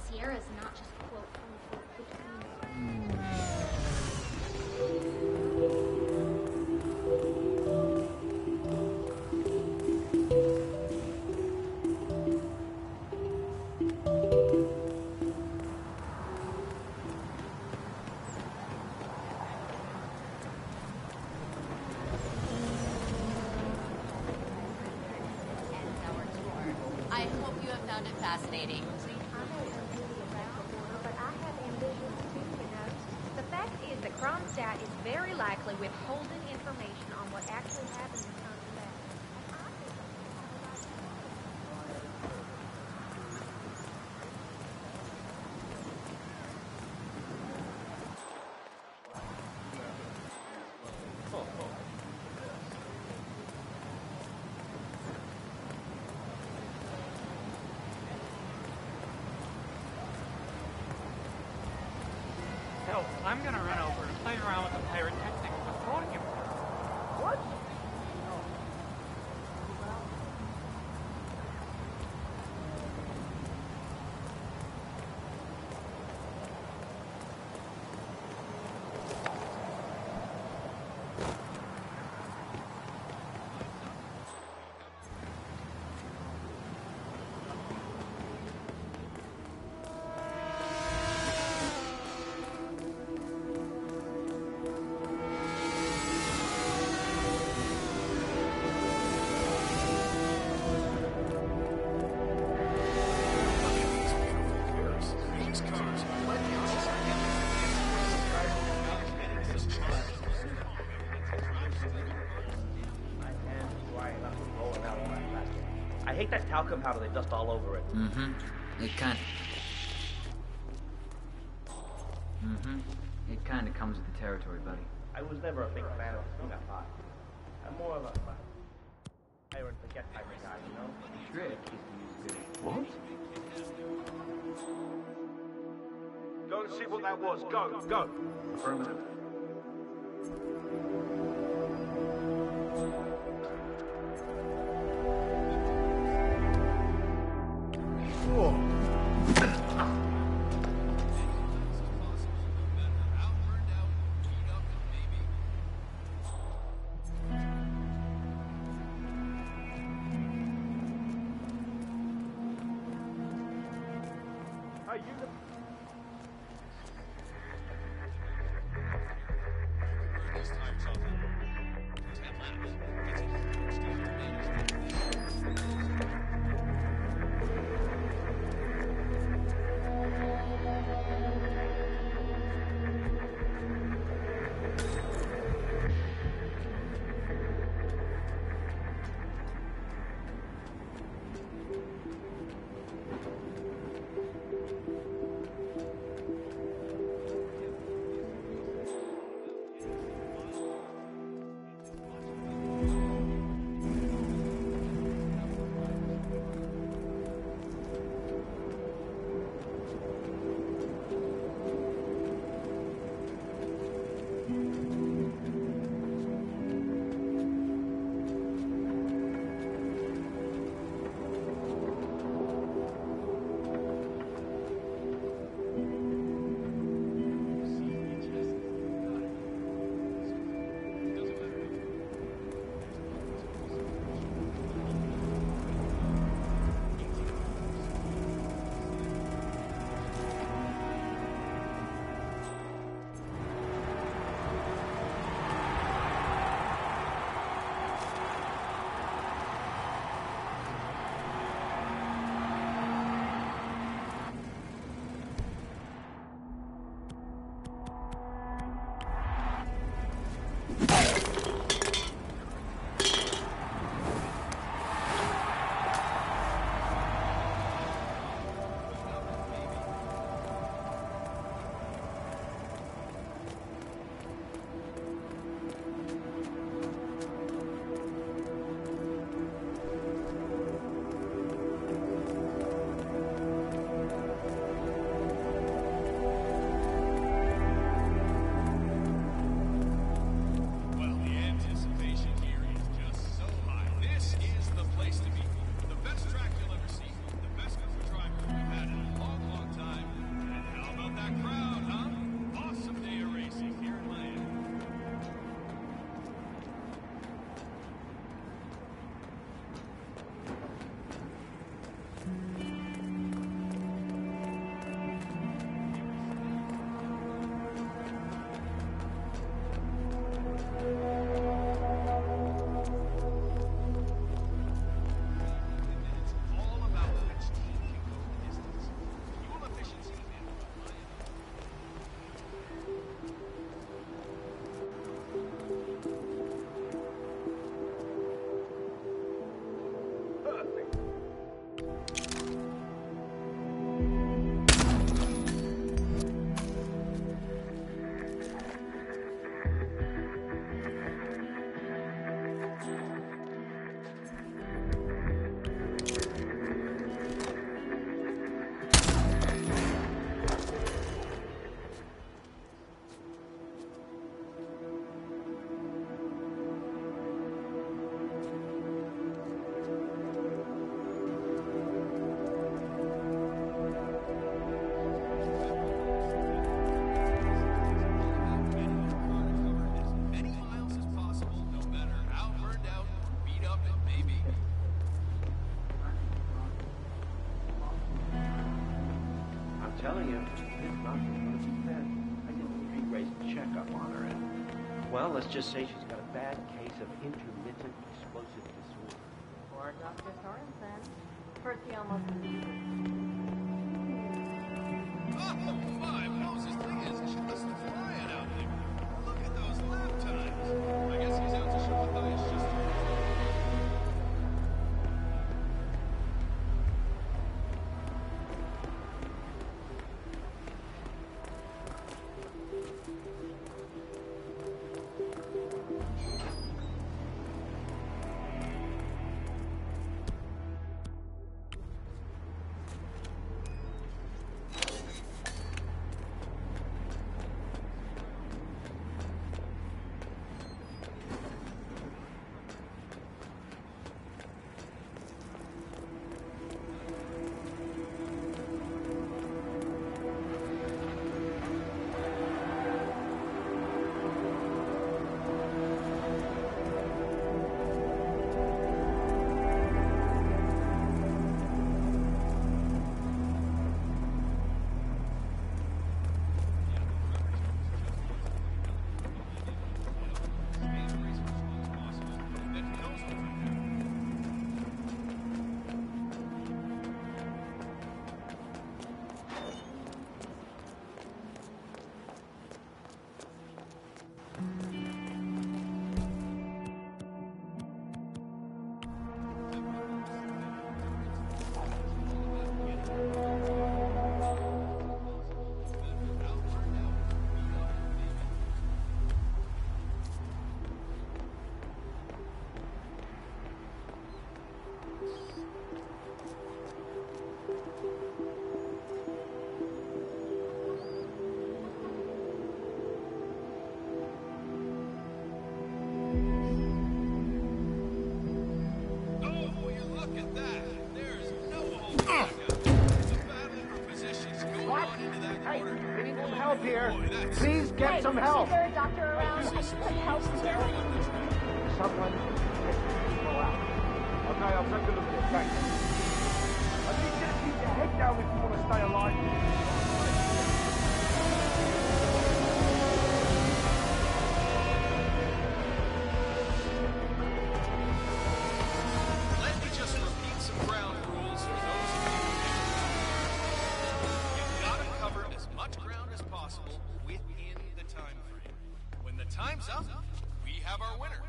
Sierra's not just quote unquote between. I hope you have found it fascinating. But I have ambitions too, you know. The fact is that Kronstadt is very likely withholding information on what actually happened in Kronstadt. Hell, I'm gonna run over and play around with the pirate tactics before you. What? I hate that talcum powder they dust all over it. Mm-hmm. It kind Mm-hmm. It kind of comes with the territory, buddy. I was never a big fan of the peanut pie. I'm more of a iron forget type of guy, you know? The trick is to use good. What? Go and see what that was. Go, go. Affirmative. Hey, you the... you, this nonsense is going to be fed. I did a three-race checkup on her, and, well, let's just say she's got a bad case of intermittent explosive disorder. Or Doctor Sorensen. First he almost Oh, my, Moses, thing is just flying out there. Look at those lap times. I guess he's out to show the ice just Please get some help. Is there a doctor around? I need help here. Someone get people out. Okay, I'll take a look at it. Thanks. I need you to keep your head down if you want to stay alive. Let me just repeat some ground rules for those of you who You've got to cover as much ground as possible within the time frame. When the time's up, we have our winner.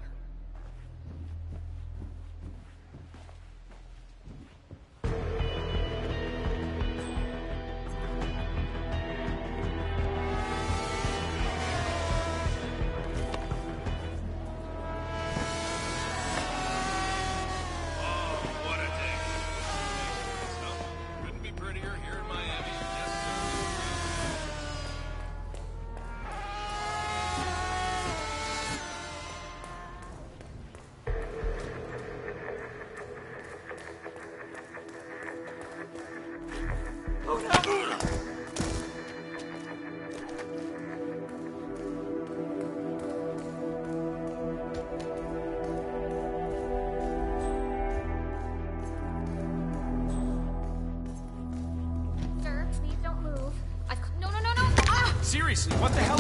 Seriously, what the hell?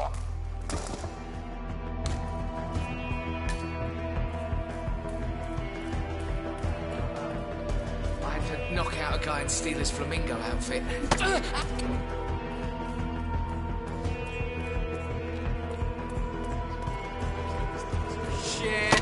I had to knock out a guy and steal his flamingo outfit. Shit.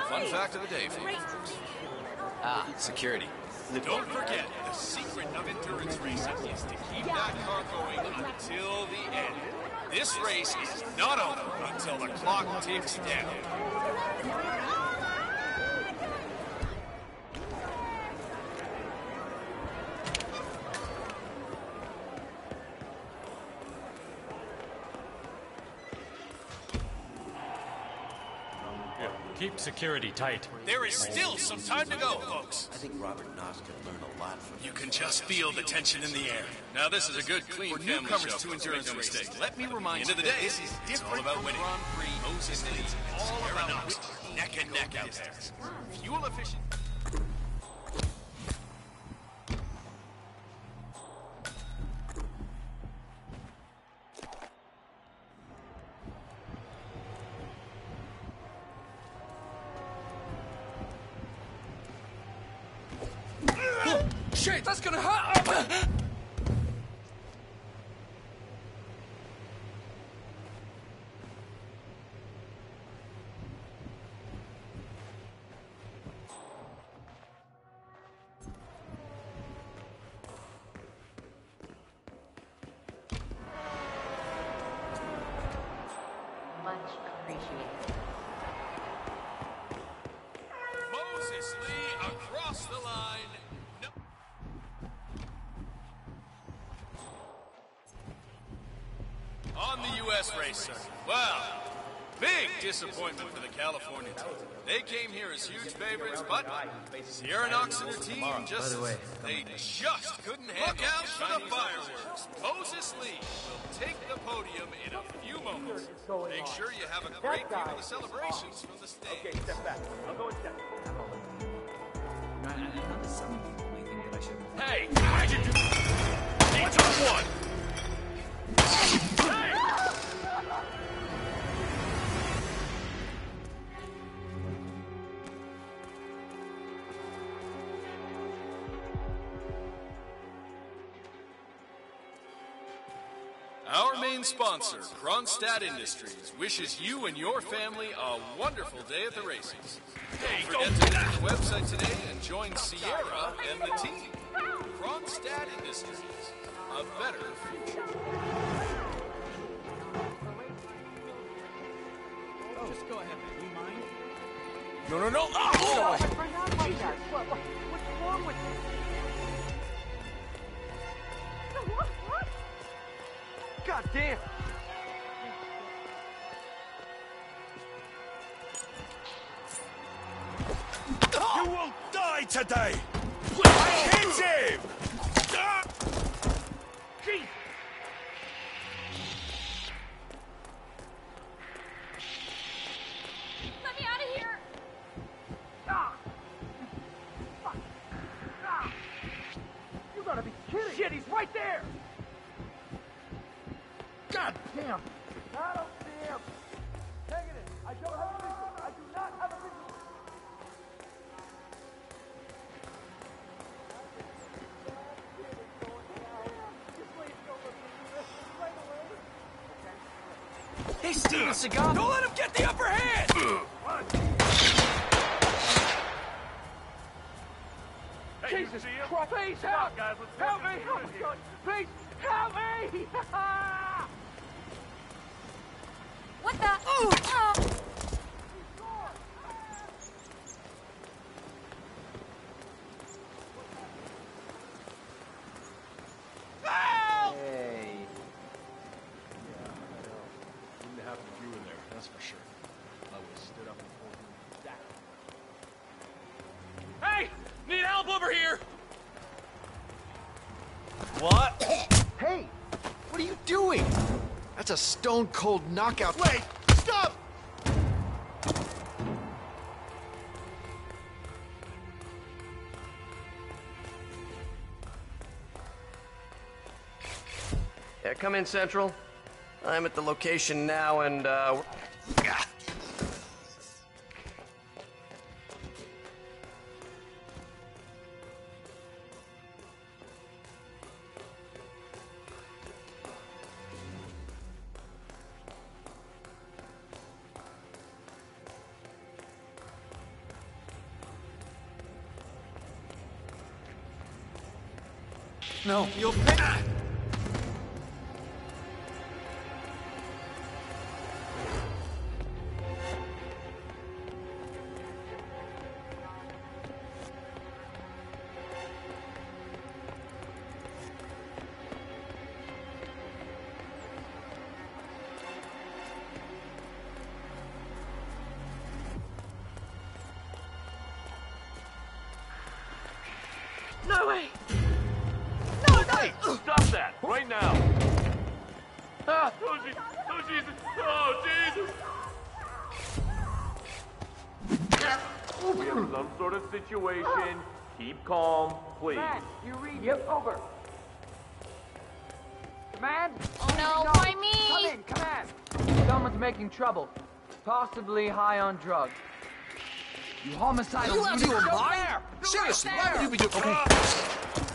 Fun fact of the day, folks. Ah, security. Don't forget, the secret of endurance racing is to keep that car going until the end. This race is not over until the clock ticks down. Keep security tight. There is still some time to go, folks. I think Robert Noss could learn a lot from You can just feel the tension in the air. Now this is a good, clean For family newcomers show. to endurance Make no racing, mistake. let me remind End you of the that day, this is it's all different about from winning. Grand Prix. Moses This is is all Sierra about Knox, neck and neck out there. Fuel efficient. Shit, that's gonna hurt! Much appreciated. Moses Lee across the line. No. On the U S race circuit. Well, big disappointment for the California team. They came here as huge favorites, but Sierra Knox and her team just, By the way, they just couldn't handle Look out for the fireworks. Moses Lee will take the podium in a few moments. Make sure you have a great view of the celebrations from the stage. Okay, step back. I'll go and check. I, I know there's some thing that I should. Hey, I can do Eight on one. Our main sponsor, Kronstadt Industries, wishes you and your family a wonderful day at the races. Don't forget to visit the website today and join Sierra and the team. Kronstadt Industries, a better future. Just go ahead, man. You mind? No, no, no! Oh! What, what, what's wrong with you? What? What? God damn! You will die today! I hit him! Jesus! Let me out of here! Ah! Fuck! Ah! You gotta be kidding! Shit, he's right there! God damn! I don't see him! Negative! I don't have a visual! I do not have a visual! He's stealing a cigar! Don't let him get the upper hand! Hey, Jesus Christ! Please help! Guys, help me! Oh my God! Please help me! What the? Oh. Hey. Yeah, I know. Wouldn't have happened if you were there, that's for sure. I would have stood up and pulled him down. Hey! Need help over here! What? Hey! What are you doing? That's a stone cold knockout. Wait! Stop! Yeah, come in, Central. I'm at the location now, and, uh... No, you'll pay. No way! No, no! Stop that, right now! Ah! Oh, Jesus! Oh, Jesus! Oh, Jesus! We have some sort of situation. Keep calm, please. Matt, you read? Yep, over. Command? Oh no, Go. why me? Come in, command. Someone's making trouble. Possibly high on drugs. You homicidal. Are you out of your mind? Seriously, why would you be doing? Okay.